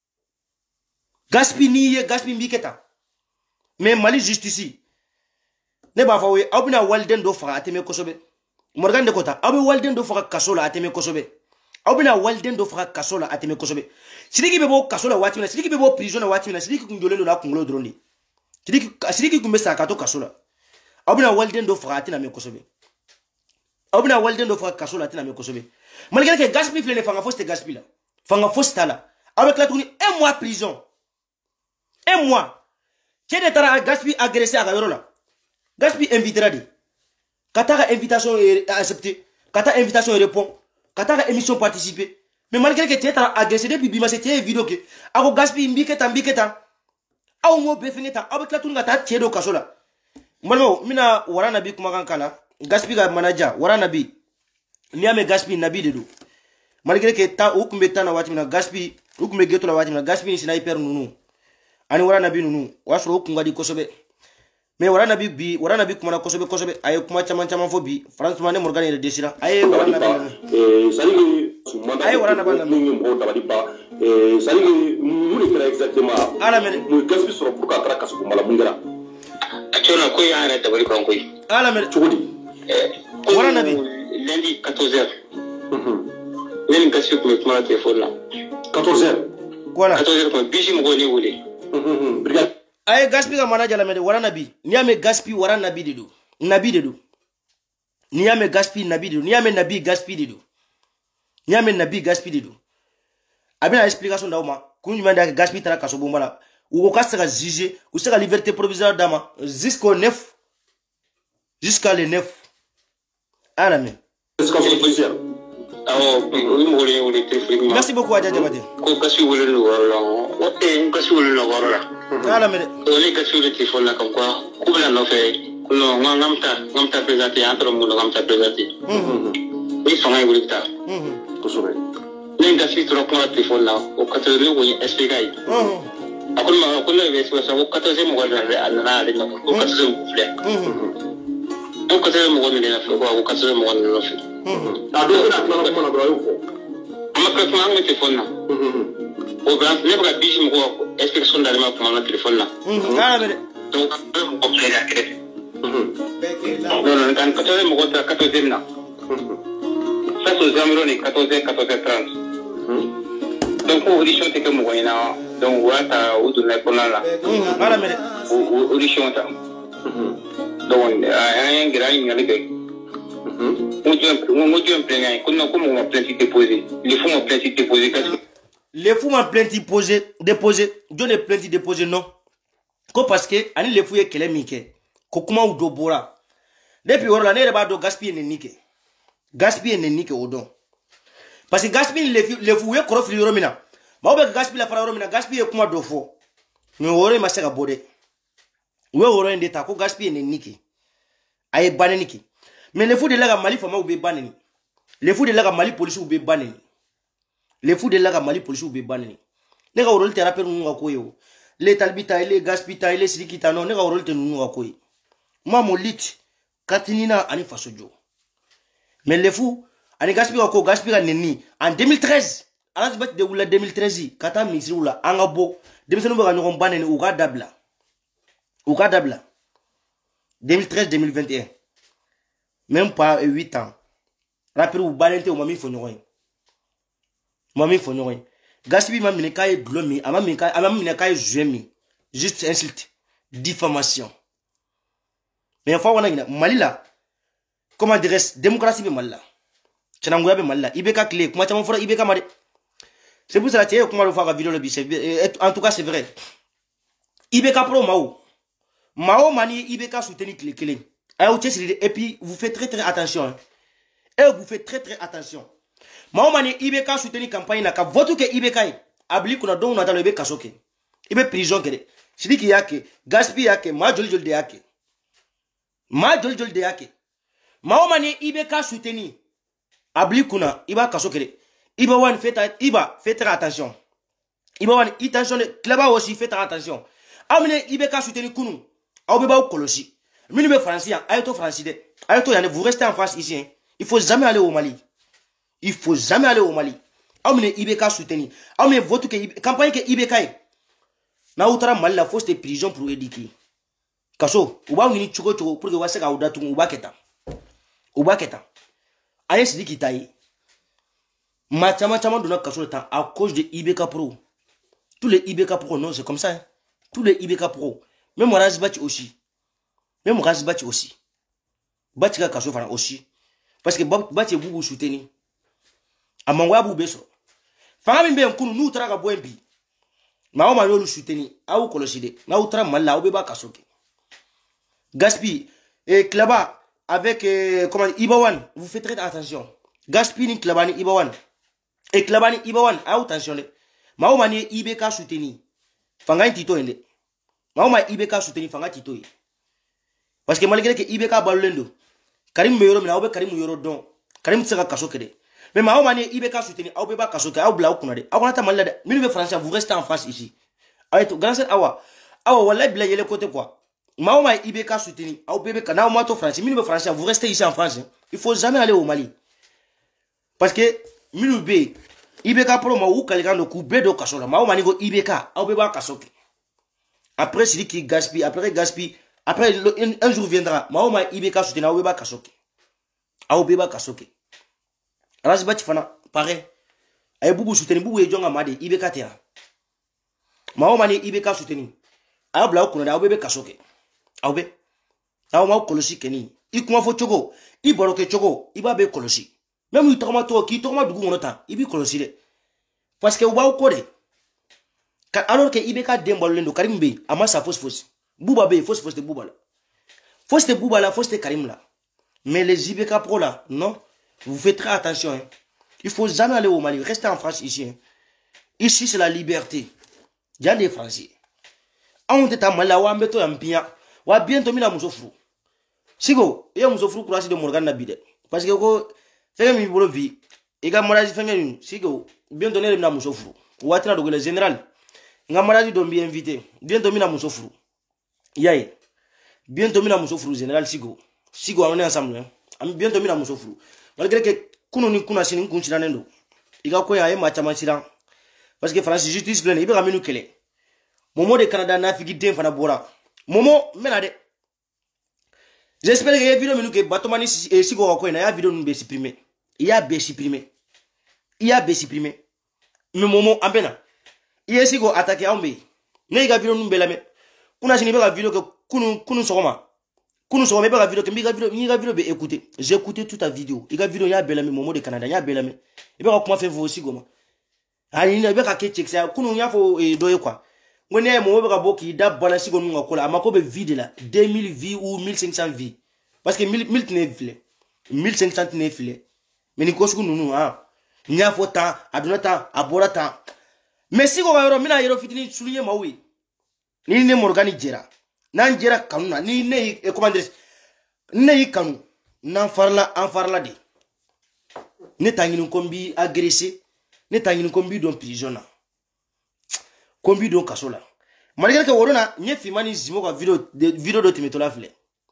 Gaspi niye, Gaspi mbiketa. Mais Mali justice. Ne ba fawe, abuna walden do fara ateme kosobe. Morgan de Kota, abu walden do fara kasola ateme kosobe. Abuna walden do fara kasola ateme kosobe. Sidiki bebo kasola watimina, sidiki bebo prison watimina, sidiki kungolelo la kungolo drondi. Sidiki kumbe sakato kasola. Abuna walden do fara atina me kosobe. Abuna walden do fara kasola atina me kosobe. Malgré que Gaspi flene fanga foste Gaspi la. Fanga foste la. Avec la tourni un mois prison. Un mois. Kede tara Gaspi agressé à Garola. Gaspi invitera di. Katara invitation acceptée. Katara invitation répond. Katara émission participer. Mais malgré que tu es agressé depuis bima c'était vidéo que ako Gaspi mbiketa. Aw mo be fengeta avec la tunga ta tiedo kasola. Malmo mina warana bi kuma kankala. Gaspi ga manager warana bi. Niame Gaspi nabi dedo. Malgré que ta ukumbe tana wati mina Gaspi ukumbe geto la wati mina Gaspi ni sniper nunu. Ani warana bi nunu. Wasro ukunga di kosobe. Mais warana bi kuma kosobe ay kuma chaman fo bi franchement ne Morgan ele desira ay warana bi sali ay warana ba ni mo tabadi ba sali mu ni kera exactement ala mere mu Gaspi soro pour ka kara kasu mala mungara atona ko ya na tabari kan koy ala mere chugudi warana bi lundi 14h len Gaspi ko tuma téléphone là 14h voilà 14h ko bisi mo ni wuli brigade ay Gaspi ga manager la mere warana bi niame Gaspi warana bi dedo nabi dedo niame Gaspi nabi dedo niame nabi Gaspi dedo niame nabi Gaspi dedo abina explication dauma kunyu manda Gaspi tara kaso bombala ou ko sera juger ou sera liberté provisoire dama jusqu'au 9 jusqu'à le 9 ala me jusqu'à le plaisir merci beaucoup Adja Diabaté ko Gaspi wala lo wala o te Gaspi wala lo wala ala me on Gaspi le téléphone là comme quoi ko bla no fe ko ngamta présenter entre mo ngamta présenter oui fanga wuli ta ko sobe len Gaspi trop pour le téléphone là au 14 le oui expliquer akol ma ko le be so 14 mo wala ala le ko 14 mo flek donc 14 mo wala le ko 14 mo wala le fe ado na kana ko na bro yo fo amaka ko ang téléphone là o grand le bra bisi mo ko explication dans ma ko na téléphone là ala me donc mo flek la crête non kan 14 mo ko 14 na ça c'est environ 14h30 donc audition te que mo ina donc wata uduna ko na la ala me audition ta donc ay ngira ngali be mo je plainte ko no ko mo plainte déposer les fous m'ont plainte déposer John est plainte déposer non ko parce que ani les fous ye kele mike ko kuma u do bora depuis wora ne ba do Gaspi ne nike odon parce que Gaspi les fous ye korofli yoromina ba obe Gaspi la fara yoromina Gaspi ye kuma do fo mais wora ma seka bode we wora ndeta ko Gaspi ne nike aye baneni ki mais les fous de la Mali fama ou be baneni les fous de la Mali police ou be baneni les fous de la Mali police ou be baneni ne ga rôle te rappel nous ko yo les talbita les gaspita les silikita non ne ga rôle te nous ko yo moi mon lit katinina ani fasojo mais les fous ani gaspika ko gaspika neni en 2013 ala bat de wula 2013 kata ministre wula anga bo demisenu ba ñogon baneni ou ga dabla 2013-2021 même pas 8 ans rappel ou balente ou mami fo ñogon gaspi ma mine kay glomi ama mine kay jemi juste insulte diffamation mais fa wana Mali la comment dirais démocratie be Mali la tchanangoya be Mali la ibeka clé kuma chama fora ibeka made c'est pour ça que tu as fait vidéo en tout cas c'est vrai ibeka pro Mao mani ibeka soutenir clé et puis vous faites très attention et vous faites très attention Mao mani ibeka soutenir campagne na ka vote que ibeka abli kuna don na talo ibeka soke ibe prison kede sidiki yake gaspi yake ma joli de yake Mao mani ibeka soutenir abli kuna iba kasoke iba wan fait très attention iba wan attention kleba aussi fait attention amene ibeka soutenir kunu au beba kolosi minu be français ayeto français de ayeto yani vous restez en France ici hein. Il faut jamais aller au Mali amene ibeka soutenir amene vote que campagne que ibeka na utara Mali la force de prison pour éduquer kaso uba ngini chuko pour que waseka udatu ubaketa aye sidiki tayi Machama donna kaso le temps à cause de IBK Pro. Tous les IBK Pro, non, c'est comme ça. Hein. Tous les IBK Pro. Même Razbach aussi. Bachika kaso fana aussi. Parce que Bach est boubou soutenu. A mangwa boubeso. Fama mbe nkunu nous traga boembi. Ma oma yolu soutenu. A ou koloside. Na outra mala ou beba kasoke. Gaspi et Klaba avec comment Ibawan, vous faites très attention. Gaspi ni Klaba ni Ibawan. Et Klabani Ibawan, attention le. Maoma ni Ibeka soutenu. Fanga tito ende. Maoma Ibeka soutenu fanga tito. Parce que malgré que Ibeka balendo, Karim Meyoro na obe Karim Yoro don. Karim tsaka kasokede. Mais Maoma ni Ibeka soutenu, au beba kasoke, au bla kunade. Au konata malade. Minu français, vous restez en France ici. Ayeto grand awa. Awa wallahi bila yele côté quoi. Maoma Ibeka soutenu, au bebe kana au to français. Minu français, vous restez ici en France. Il faut jamais aller au Mali. Parce que Minube, Ibeka Pro ma ou kaligano kube do kasola. Ma ou manigo Ibeka, au beba kasoke. Après, c'est lui qui gaspille. Après, un jour viendra. Ma ou ma Ibeka soutena au beba kasoke. Au beba kasoke. Razba tifana, pareil. Aye boubou souteni, boubou e jonga made, Ibeka tea. Ma ou mani Ibeka souteni. Aye bla ou kunade, au bebe kasoke. Au be. Aye ma ou kolosi keni. I kuma fo chogo. I baroke chogo. I ba be kolosi. Même il tombe toi qui tombe du monota, il peut colossir. Parce que ou kode. Alors que Ibeka dembolendo Karimbe, amasa fausse. Bouba be fausse de Bouba là. Fausse de Bouba là, fausse de Karim là. Mais les Ibeka Pro là, non. Vous faites très attention. Hein. Il faut jamais aller au Mali. Restez en France ici. Hein. Ici c'est la liberté. Il y a des Français. On est à Mala wa mbeto ya mpia. Wa bientôt mina musofru. Sigo, ya musofru kurasi de Morgan Nabide. Parce que ko fenge mi bolo vi ega maraji fenge ni sigo bientôt ne na musofru watina do le général nga maraji do bi invité bientôt mina musofru yaye bientôt mina musofru général sigo on est ensemble am bientôt mina musofru malgré que kuno ni kuna sini kun chira nendo iga ko yaye ma chama chira parce que France justice plein ibe ramenu kele momo de Canada na figi den fana bora momo menade. J'espère que la vidéo que Batomani sigo ko na ya vidéo nous be supprimer. Il a be supprimé. Mais momo ambena. Il sigo attaquer ambe. Ne ga vidéo nous be la me. Kuna sini be ga vidéo que kunu sokoma. Kunu sokoma be ga vidéo que mi ga vidéo be écouter. J'ai écouté toute ta vidéo. Il ga vidéo ya belame momo de Canada ya belame. Il be ga comment faire vous sigo ma. Ali ne be ga ke check ça kunu ya fo doye quoi. Ngone mo be ka boki da balance go nunga kola amako be vide là 2000 vies ou 1500 vies parce que 1000 tene filé 1500 tene filé mais ni ko suku nunu ha nya fo temps aduna temps abora temps mais si go yoro mina yoro fitini souligner mawi ni ne morgani jera nan jera kanuna ni ne e commander ne yi kanu n'an farla de ne tangini kombi agressé ne tangini kombi don prison na kombi don kaso la malgré que worona nye fimani zimo ka video do timetola fle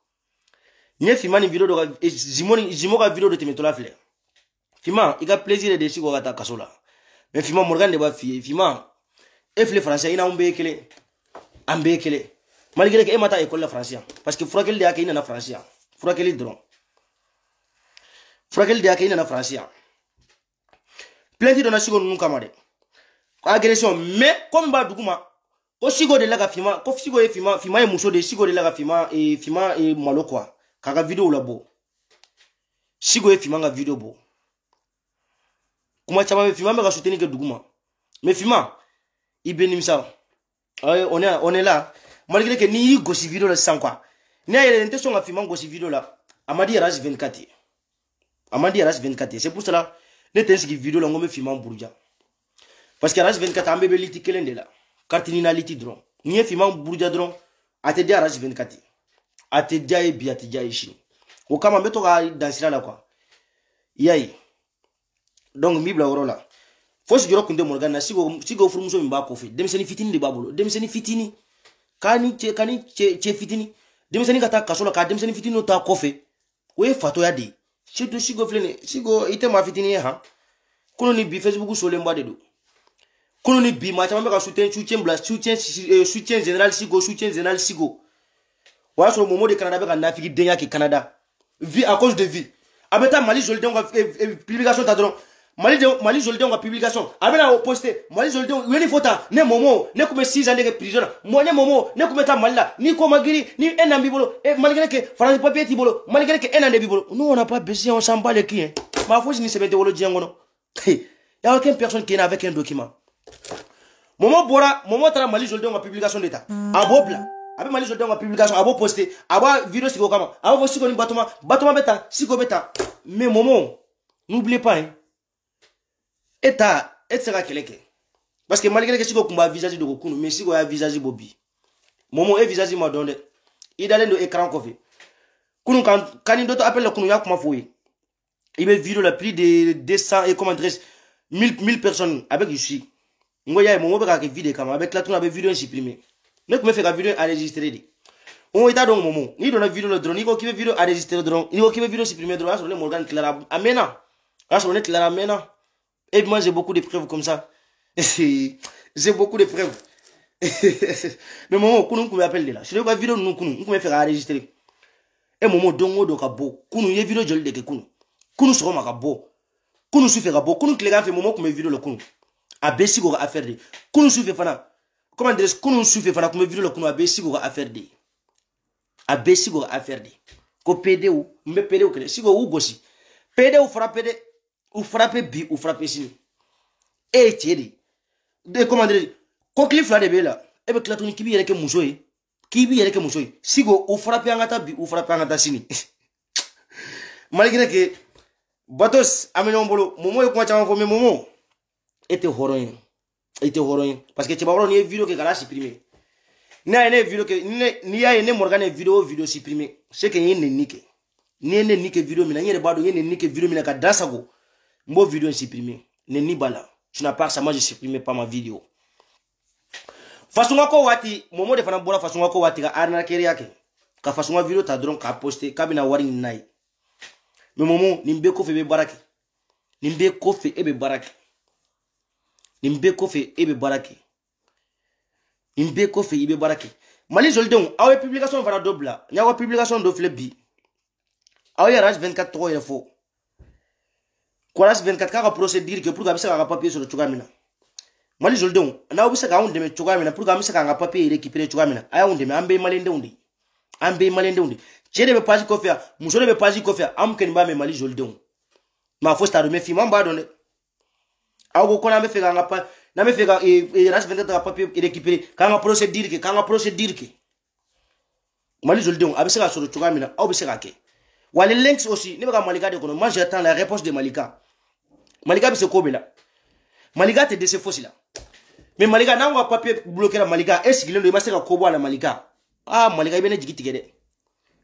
nye fimani video do zimo ka video do timetola fle fima il a plaisir de sigo kata kaso la mais fima Morgan de ba fi fima e fle français ina umbe kele ambe kele malgré que e mata école la français parce que furakel de akina na français furakel dron furakel de akina na français plainte dona sigo nun kamade agression mais comme ba duguma ko sigo de la ga fima ko sigo e fima e muso de sigo de la ga fima e malo quoi kaka video la bo sigo e fima nga video bo kuma chama fima me ga soutenir que duguma mais fima ibeni misa on est là malgré que ni gosi video la sans quoi ni a l'intention ga fima gosi video la amadi ras 24 c'est pour cela ne tensi vidéo la ngome fima burja parce que ras 24 ambe be liti kelende la kartini na liti dron ni fima burja dron ate dia ras 24 ate dia e bi ate dia ishi o kama meto ga dansira la quoi yayi donc mi bla worola fosi joro kunde Morgan na sigo furmuso mba ko fe demseni fitini de babolo demseni fitini kani che fitini demseni kata kasola ka demseni fitini ta ko fe we fato ya de Chito sigo flene sigo ite ma fitini ha kuno ni bi Facebook so le mbade do kuno ni bi ma chama ka soutien général sigo wa so momo de Canada be ka nafiki denya ki Canada vie à cause de vie abeta Mali jolde on publication ta dron Mali jolde on publication abena poster Mali jolde weni fota ne momo ne kuma 6 ans de prison mo ne momo ne kuma ta Mali ni ko magiri ni enambi bolo et malgré que France papier ti bolo malgré que enande bi bolo nous on n'a pas besoin on s'en bat les qui ma faut ni se mettre wolo djangono y a aucune personne qui est avec un document momo tra Mali jolde on publication d'état abobla abe Mali jolde on publication abo poster abo vidéo siko kama abo siko ni batoma beta siko beta mais momo n'oubliez pas hein Eta sera keleke parce que malgré que siko kumba visage de kokunu mais siko ya visage bobi momo e visage ma donde idalen do écran ko fi kunu kan doto appelle kunu ya kuma foyi il be vidéo la plus de 200 et comment dire 1000 personnes avec ici ngoya momo be ka ke vidéo kama avec la tuna be vidéo supprimé ne kuma fait ka vidéo enregistrer di on eta donc momo ni dona vidéo le drone ni ko ki vidéo enregistrer drone ni ko ki vidéo supprimer drone sur le Morgan Clara amena sur le Clara amena. Et moi j'ai beaucoup de preuves comme ça. J'ai beaucoup de preuves. Mais momo kunu ko appelle là. Je le vidéo nous kunu ko me faire enregistrer. Et momo dongo do ka bo. Kunu ye vidéo jolde ke kunu. Kunu so ma ka bo. Kunu su fait ka bo. Kunu klega fait momo ko me vidéo le kunu. Abesi go affaire de. Kunu su fait fana. Comment dire kunu su fait fana ko me vidéo le kunu abesi go affaire de. Abesi go affaire de. Ko PD ou me PD ou que si go ou gosi. PD ou frappe de ou frapper bi ou frapper sini et tiedi de comment dire ko cliff la de bela e be klatuni kibi yere ke musoyi sigo ou frapper angata bi ou frapper angata sini malgré que batos ameno bolo momo e ko chama fo me momo était horoyen parce que tu vas voir une vidéo que gala supprimer na une vidéo que ni ya une Morgan vidéo supprimer c'est que yene nike vidéo mina yene bado yene nike vidéo mina ka dasago mo vidéo supprimé neni bala tu n'as pas ça moi je supprimé pas ma vidéo façon ko wati momo de fana bora façon ko wati ka arna keri yake ka façon vidéo ta drone ka poster ka bina wari nai mais momo nimbe ko fe be baraki Mali joldon awe publication fana dobla nya wa publication do flebi awe rage 24 trop il faut Courage 24 ka procédure que pour gabisa ka papier sur le chugamina Mali joldon na obisa ka onde me chugamina pour gabisa ka papier récupérer chugamina aya onde me ambe malende undi chere be page ko faire musole be page ko faire am ken ba me Mali joldon ma faut start me fi mamba donné ago ko na me fega ngapa na me fega e rage 24 ka papier récupérer ka procédure que Mali joldon abisa ka sur le chugamina au bisa ka ke wale links aussi ne ba Malika de kono moi j'attends la réponse de Malika bise ko bela Malika te de ce faux là mais Malika na wa papier bloquer la Malika est-ce qu'il le masaka ko bo la Malika Malika ibene jigiti gede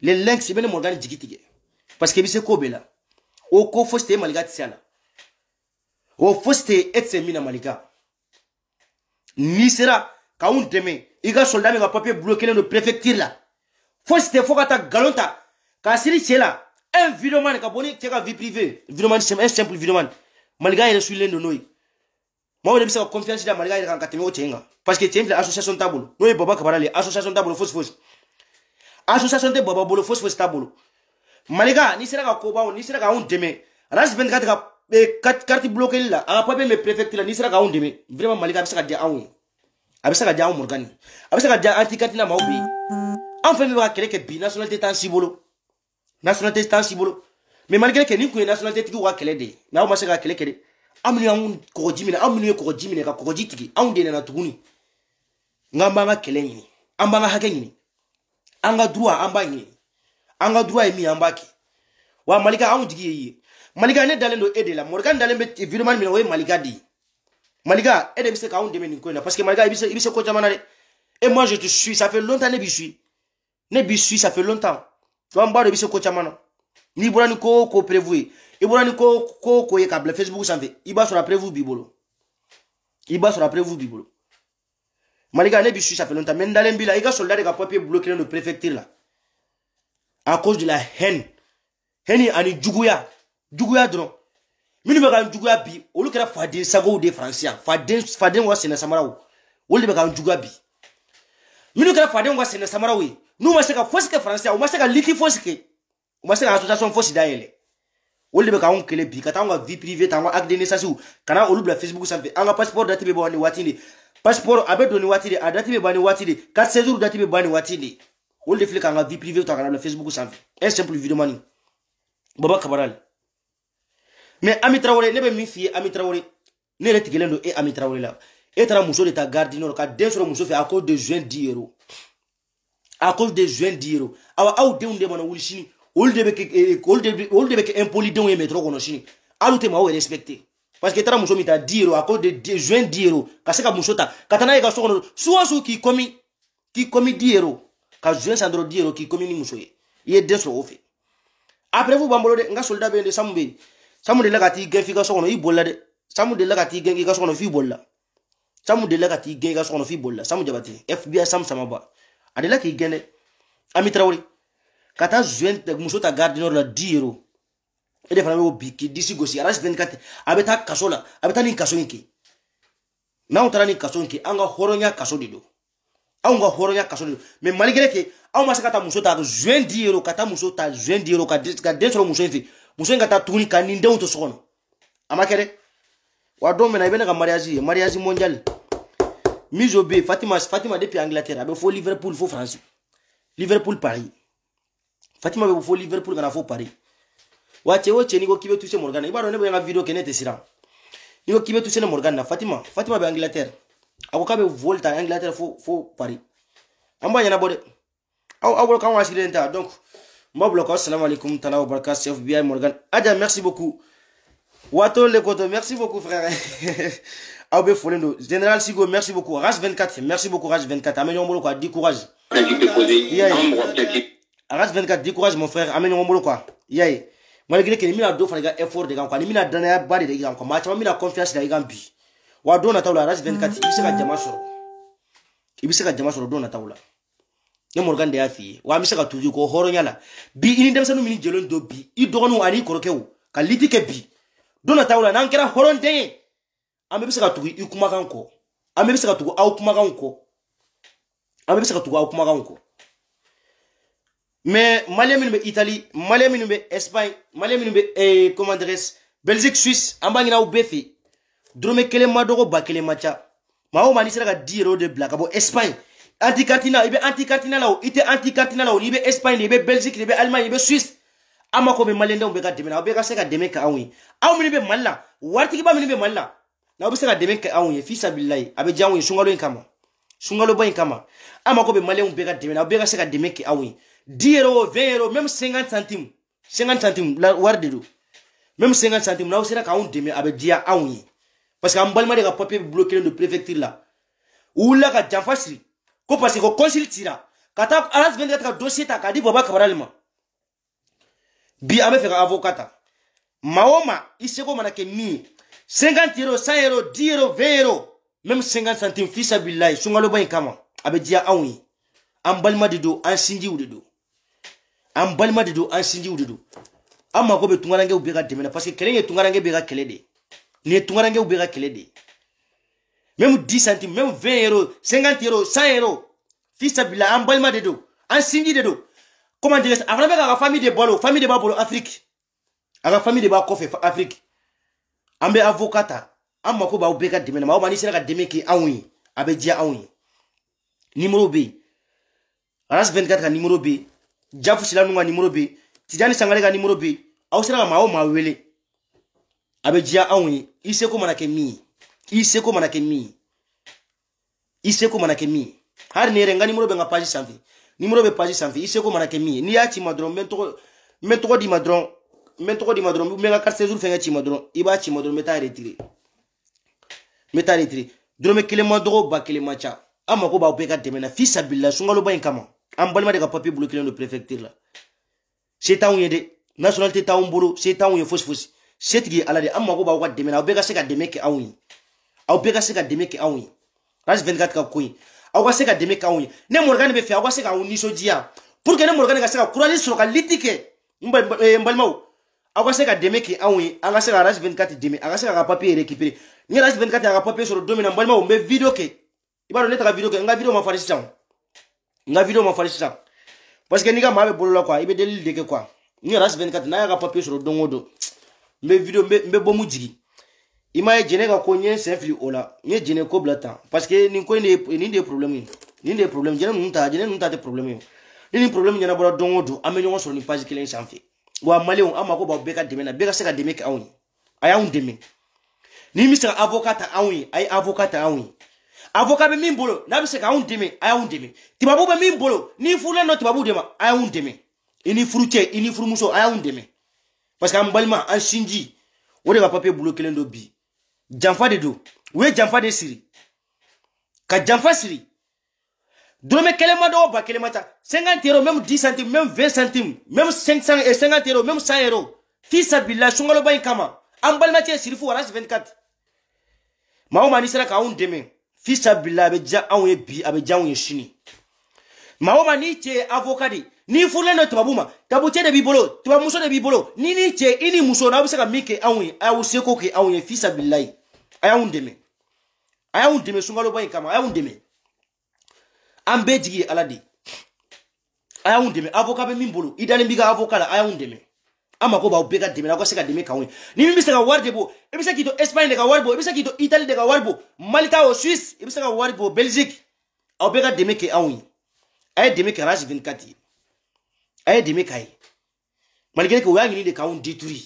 les links c'est bien Morgan Djigitige parce que bise ko bela o ko foste Malika tsala o foste etse mina Malika ni sera ka un deme iga soldat me ga papier bloqué le préfecture là foste fokata galonta ka siri chela un vidéoman ka boni teka vie privée vidéoman c'est un simple vidéoman Malika il est l'un de nous moi je me confiance dans Malika il kan katemi o chenga parce que tiens l'association tabolo no baba ka barale association tabolo fausse association de baba bolo fausse tabolo Malika ni sera ka koba ni sera ka un deme ras 24 ka carte bloquée là a pas me préfecture là ni sera ka un deme vraiment Malika bisa ka dia awu abisa ka dia awu Morgan abisa ka dia anti katina maubi enfin me va créer que bi nationalité tan sibolo nationalité tan sibolo mais malgré que ni ko nationalité tiki wa kele de na o ma se ka kele kele amni amun ko jimina amni ko jimina ka ko jitiki awu de na tuguni ngamba nga kele ni amba nga hake ni anga droit amba ni anga droit emi ambaki wa Malika awu digi yi Malika ne dalendo ede la Morgan dalembe vidéoman mi no Malika di Malika ede bise ka awu de men ko na parce que Malika ibise ko jamana de et moi je te suis ça fait longtemps ne bisui ça fait longtemps tu vas m'bar bise ko jamana ni burani ko prévu e burani ko ye câble Facebook sanfe iba sur la prévu bibolo Malika ne bisui ça fait longtemps men dalembi la iga soldat de ka papier bloqué le préfecture là à cause de la haine ani juguya dron minu be kan juguya bi olu kera fadin sago de français fadin wa sena samaraw olu be kan juguya bi minu kera fadin wa sena samaraw nous ma se ka fosse que français o ma se ka liti fosse que o ma se ka association fosse daele olu be kan kele bi ka tanga vie privée tanga acte de naissance kana olu bla Facebook sanfe anga passeport date be bani watini passeport abedo ni watini adate be bani watini 4 séjours date be bani watini olu de file kanga vie privée tanga na Facebook sanfe un simple vidéo mani baba kabaral mais Ami Traoré ne be mi fi Ami Traoré ne reti gelendo e Ami Traoré là et tra muso de ta garde nord ka densoro muso fait à cause de juin 10 €. À cause de juin 10 €. Awa aw de unde mana wulishini ol de be ke impoli don e metro kono shini. Alu te ma o respecter. Parce que tra muso mi ta 10 € à cause de juin 10 €. Ka se ka muso ta katana e ga so kono suwasu ki komi 10 €. Ka juin sandro 10 € ki komi ni muso ye. Ye deso o fait. Après vous bambolo de nga soldat be de sambe. Samu de la kati gen fi ga so kono i bolla de. Samu de la kati gen ga so kono fi bolla. Samu de la kati gen ga so kono fi bolla. Samu jabati FBI sam samaba. Adela ki gene Ami Traoré kata juin muso ta garde nord la 10 €. Et de fana bi ki disi gosi aras 24 abeta kasola abeta ni kaso nki. Na utara ni kaso nki anga horonya kaso dido. Anga horonya kaso dido. Mais malgré que aw ma sakata muso ta juin 10 € kata muso ta juin 10 € ka desro muso fi muso ngata tuni kan ni ndewto sokono amakere wa do mena ibena ka mariage mondial miso be Fatima depuis Angleterre abe fo Liverpool fo France Liverpool Paris Fatima be fo Liverpool kana fo Paris wache ni ko kibe toucher Morgan ibaro ne be nga video kenete sira ni ko kibe toucher Morgan na Fatima be Angleterre ako be volta Angleterre fo Paris amba yana bode aw kan wa sidenta donc Mablo, assalamu alaikum, tala wa barakatuh, FBI Morgan. Adja, merci beaucoup. Wato le koto, merci beaucoup, frère. Aube Folendo, Général Sigo, merci beaucoup. Rage 24, merci beaucoup, Rage 24. Amène mon quoi, dis courage. Rage 24, dis courage, mon frère. Amène mon quoi. Yaye. Malgré que mina do faniga effort de gamba, mina dana bari de gamba, ma mina confiance de gambi. Wa do na tawla Rage 24, ibiseka jama soro do na tawla. Ne Morgan de afi wa mi saka tuju ko horo nyala bi ini dem sanu mini jelon do bi I dogonu ani korokew ka litike bi dona tawla nan kera horon de ambe bi saka tugu I kuma kanko ambe bi saka tugu au kuma kanko mais malien min be Italie malien min be Espagne malien min be comment dirais Belgique Suisse ambangi na ubefi drome kele madogo ba kele macha mawo mani sera ka 10 € de black abo Espagne anti-cartina, il est anti-cartina là, il était anti-cartina là, il est Espagne, il est Belgique, il est Allemagne, il est Suisse. Amako be malenda on be ka demena, on be ka se ka demeka awi. Aw mini be malla, warti ba mini be malla. Na on be se ka demeka awi, fi sabillahi, abe jawi sungalo inkama. Sungalo ba inkama. Amako be malenda on be ka demena, on be ka se ka demeka awi. 10 €, 20 €, même 50 centimes. 50 centimes la warde do. Même 50 centimes na on se ka on deme abe dia awi. Parce que ambalma de ka papier bloqué de préfecture là. Ou là ka jamfasri. Ko parce que consul tira Kata Aras 24 ka dossier ta ka di Baba Kabaral ma. Bi ame fait avocat ta. Maoma iseko manake mi 50 euros, 100 euros, 10 euros, 20 euros, même 50 centimes fils abillahi sungalo bain kama abe dia awi am balma de do an sinji ou de do am balma de do an sinji ou de do amma ko be tungarange ubega demena parce que kelenge tungarange bega kelede ni tungarange ubega kelede même 10 centimes même 20 euros 50 euros 100 euros fils abillahi am balma de do an sinji de do comment dire ça avant la famille de bolo Afrique aga famille de ba kofe Afrique ambe avocata amma ko ba ubega demena ma o mani sera ka demeki awi abe dia awi numéro B Aras 24 ka numéro B Jafu Silanu ka numéro B Tidjani Sangare ka numéro B aw sera ka ma o ma wele abe dia awi iseko manake mi iseko manake mi iseko manake mi har ne renga numéro B nga page sanfi numéro B page sanfi iseko manake mi ni ya ti madron mentoko di madron mentoko di madron me ga 4 jours fenga ti madron iba ti madron meta retiré drome kelema dogo ba kelema cha ama ko ba opeka temena fils billah sungalo ba inkama am balma de ka papier bloqué le préfecture là c'est taw yede nationalité taw mbolo c'est taw ye fos setigi ala de amma ko ba ko demena opeka se ka demeke awi opeka se ka demeke awi Ras 24 ka koyi aw se ka demeke awi ne morgane be fi aw se ka uni sodia pour que ne morgane ka se ka courage sur ka litike mbalmaw aw se ka demeke awi anga se ka Ras 24 deme anga se ka papier récupérer ni Ras 24 anga papier sur domina mbalmaw be vidéo ke ibaro neta video ke nga video ma farisi ça parce que ni ga mabe bolola quoi ibe delil de ke quoi ni Ras 24 na ya papier sur dongodo me video me bomu jigi ima jene ga konye sefli ola ni jene ko blata parce que ni ko ni des problèmes jene nunta te problème ni problème nyana bolo dongodo amenyo sur ni page kelen sanfi wa maléon amako ba beka demena beka seka demeke awni aya un deme ni misra avocat awni ay avocat awni avocat be min bolo na be seka un deme aya un deme tibabu be min bolo ni fule no tibabu dema aya un deme ini fruche ini frumuso aya un deme parce que am balma an shinji wode ga papier bulo kelendo bi jamfa de do we jamfa de siri ka jamfa siri drome kelema do ba kelema ta 50 euros même 10 centimes même 20 centimes même 500 et 50 euros même 100 euros fils billah sungalo bain kama am balma tie siri fu Ras 24 ma o mani sera ka un deme fils billah be ja awye bi abe ja awye shini ma o mani tie avocat ni fule no tubabuma tabuche de bibolo tubamuso de bibolo ni tie ini muso na bisaka mike awye awu seko ke awye fils billah aya un deme sungalo bain kama aya un deme ambe jigi aladi aya undeme avocat be mimbolo idale mbiga avocat la aya undeme ama ko ba ubega deme na ko seka deme kawe ni mimi seka warde bo ebisa kito Espagne de ka warbo ebisa kito Italie de ka warbo Malta o Suisse ebisa ka warbo Belgique ubega deme ke awi ay deme ke Ras 24 ay deme kai malgré que wangi ni de ka un détruit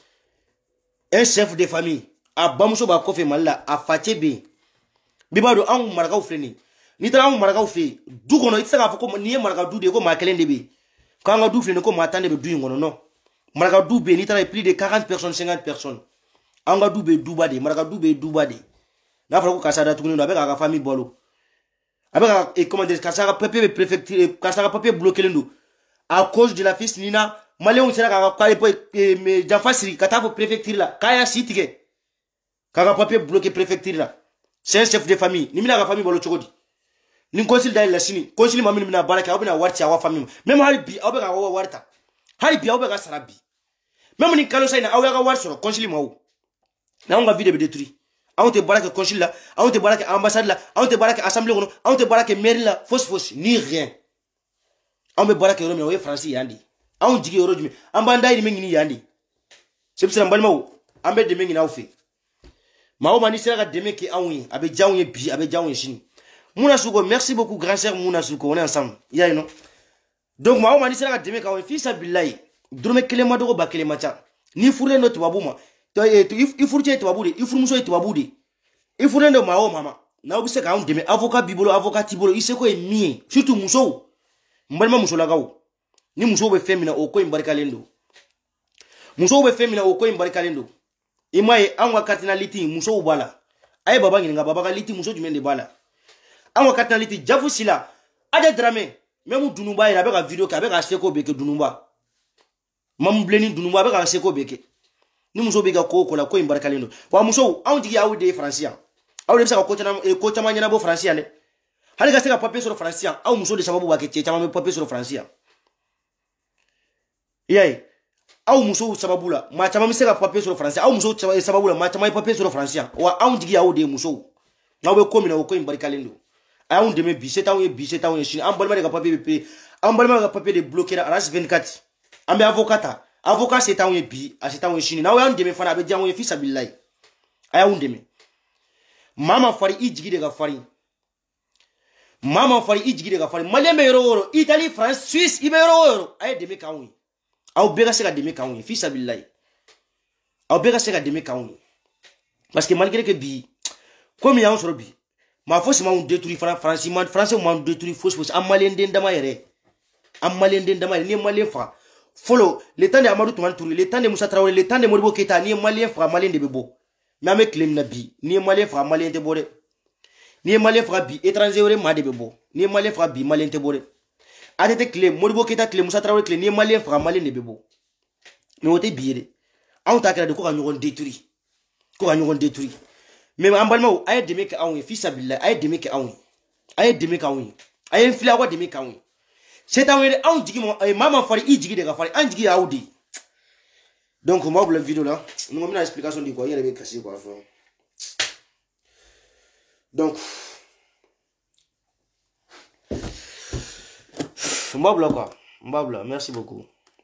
un chef de famille abamuso ba kofe malla afache be bibado an maraka ufreni ni tara mu maraka fe du kono itsa ka ko ni maraka du de ko ma kelende be ko anga du flene ko ma tande be du ngono no maraka du be ni tara plus de 40 personnes 50 personnes anga du be du bade maraka du be du bade na fra ko kasada tukuni no avec ka famille bolo avec et comment dire kasara papier préfecture kasara papier bloqué lendo à cause de la fils Nina maléon sera ka kale po me janfasiri kata fo préfecture la kaya sitige ka papier bloqué préfecture la c'est un chef de famille ni mina ka famille bolo chokodi ni consul da la sini consul mamini mina baraka obina warti awa famille même halibi obega wa warta halibi obega sarabi même ni kalo sayna awega war soro consul mawo na on va vidéo détruit on te baraka consul là on te baraka ambassade là on te baraka assemblée ngono on te baraka mairie là fausse ni rien on me baraka euro mais français yandi on jigi euro jumi ambanda ni mengi ni yandi c'est pour ça mbalmawo ambe de mengi na ofe mawo mani sera de meki awi abe jawnye bi abe jawnye shini Mouna Souko, merci beaucoup, grand sœur Mouna Souko, on est ensemble. Ya non. Donc, moi, on dit ça, demain, quand on fait ça, billahi, drome kelema dogo ba kelema cha. Ni fure no tubabuma. Il faut que tu aboude, il faut muso tu aboude. Il faut rendre ma mama. Na obise ka on deme avocat bibolo, avocat tibolo, iseko e mie. Surtout muso. Mbalma muso lagawo. Ni muso be femina oko imbarika lendo. Muso be femina oko imbarika lendo. Imaye anwa cardinality muso ubala. Aye baba ngi nga baba ka liti muso jumende bala. Anwa cardinality jafu sila ade drame même Dunumba il avait une vidéo qui avait acheté ko beke Dunumba mam bleni Dunumba avec acheté ko beke ni muso bega ko la ko imbarkalendo wa muso on dit ya de français aw de sa ko chama nyana bo français ne hali ga seka papier sur français aw muso de sababu wa ke chama papier sur français yai aw muso sababu la ma chama seka papier sur français aw muso sababu la ma chama papier sur français wa on dit ya de muso na we ko mina ko imbarkalendo aw de me bi c'est taw chine am balma de papier BP am balma de papier de bloquer à RAS 24 ambe avocat c'est taw bi a c'est taw chine na we on de me fana be janwo fi sabillahi aya on de me mama fari ijigi de ga fari malembe yoro Italie France Suisse ibe yoro ay de me kawi aw bega se ga de me kawi fi sabillahi aw bega se ga de me kawi parce que malgré que bi comme ya on soro bi ma fosse ma on détruit français ma détruit fausse am malende ndama yere ni malien fa follow le temps de Amadou Toumani Touré le temps de Moussa Traoré le temps de Modibo Keita ni malien fa malien de bebo mais me claim na bi ni malien fa malien te bore ni malien fa bi étranger ore ma de bebo ni malien fa bi malien te bore atete claim Modibo Keita claim Moussa Traoré claim ni malien fa malien de bebo mais wote biere on ta kala de ko ka ñogon détruit mais ambalma ay de me ka awon fi sabilla ay de me ka awon ay fila wa de me ka awon c'est un on jigi maman fari ijigi de ga fari an jigi audi donc on va voir la vidéo là nous on met l'explication du quoi il avait cassé quoi donc Mbabla quoi Mbabla merci beaucoup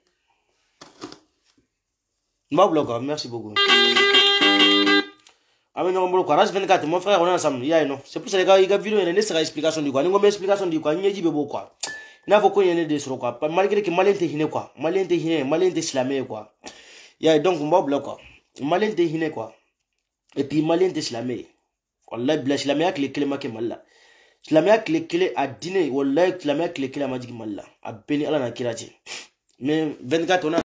Amen on quoi RAS 24 mon frère on est ensemble ya non c'est pour ça les gars il y a vidéo il y a une explication du quoi nous on met explication du quoi ni jibe quoi na faut qu'on y ait des sur quoi malgré que malien te hine quoi malien te slamé quoi ya donc Mbabla quoi malien te hine quoi et puis malien te slamé wallahi bila slamé ak les clés ma ke malla slamé ak les clés à dîner wallahi slamé ak les clés ma jigi malla a beni ala na kirati mais 24 on a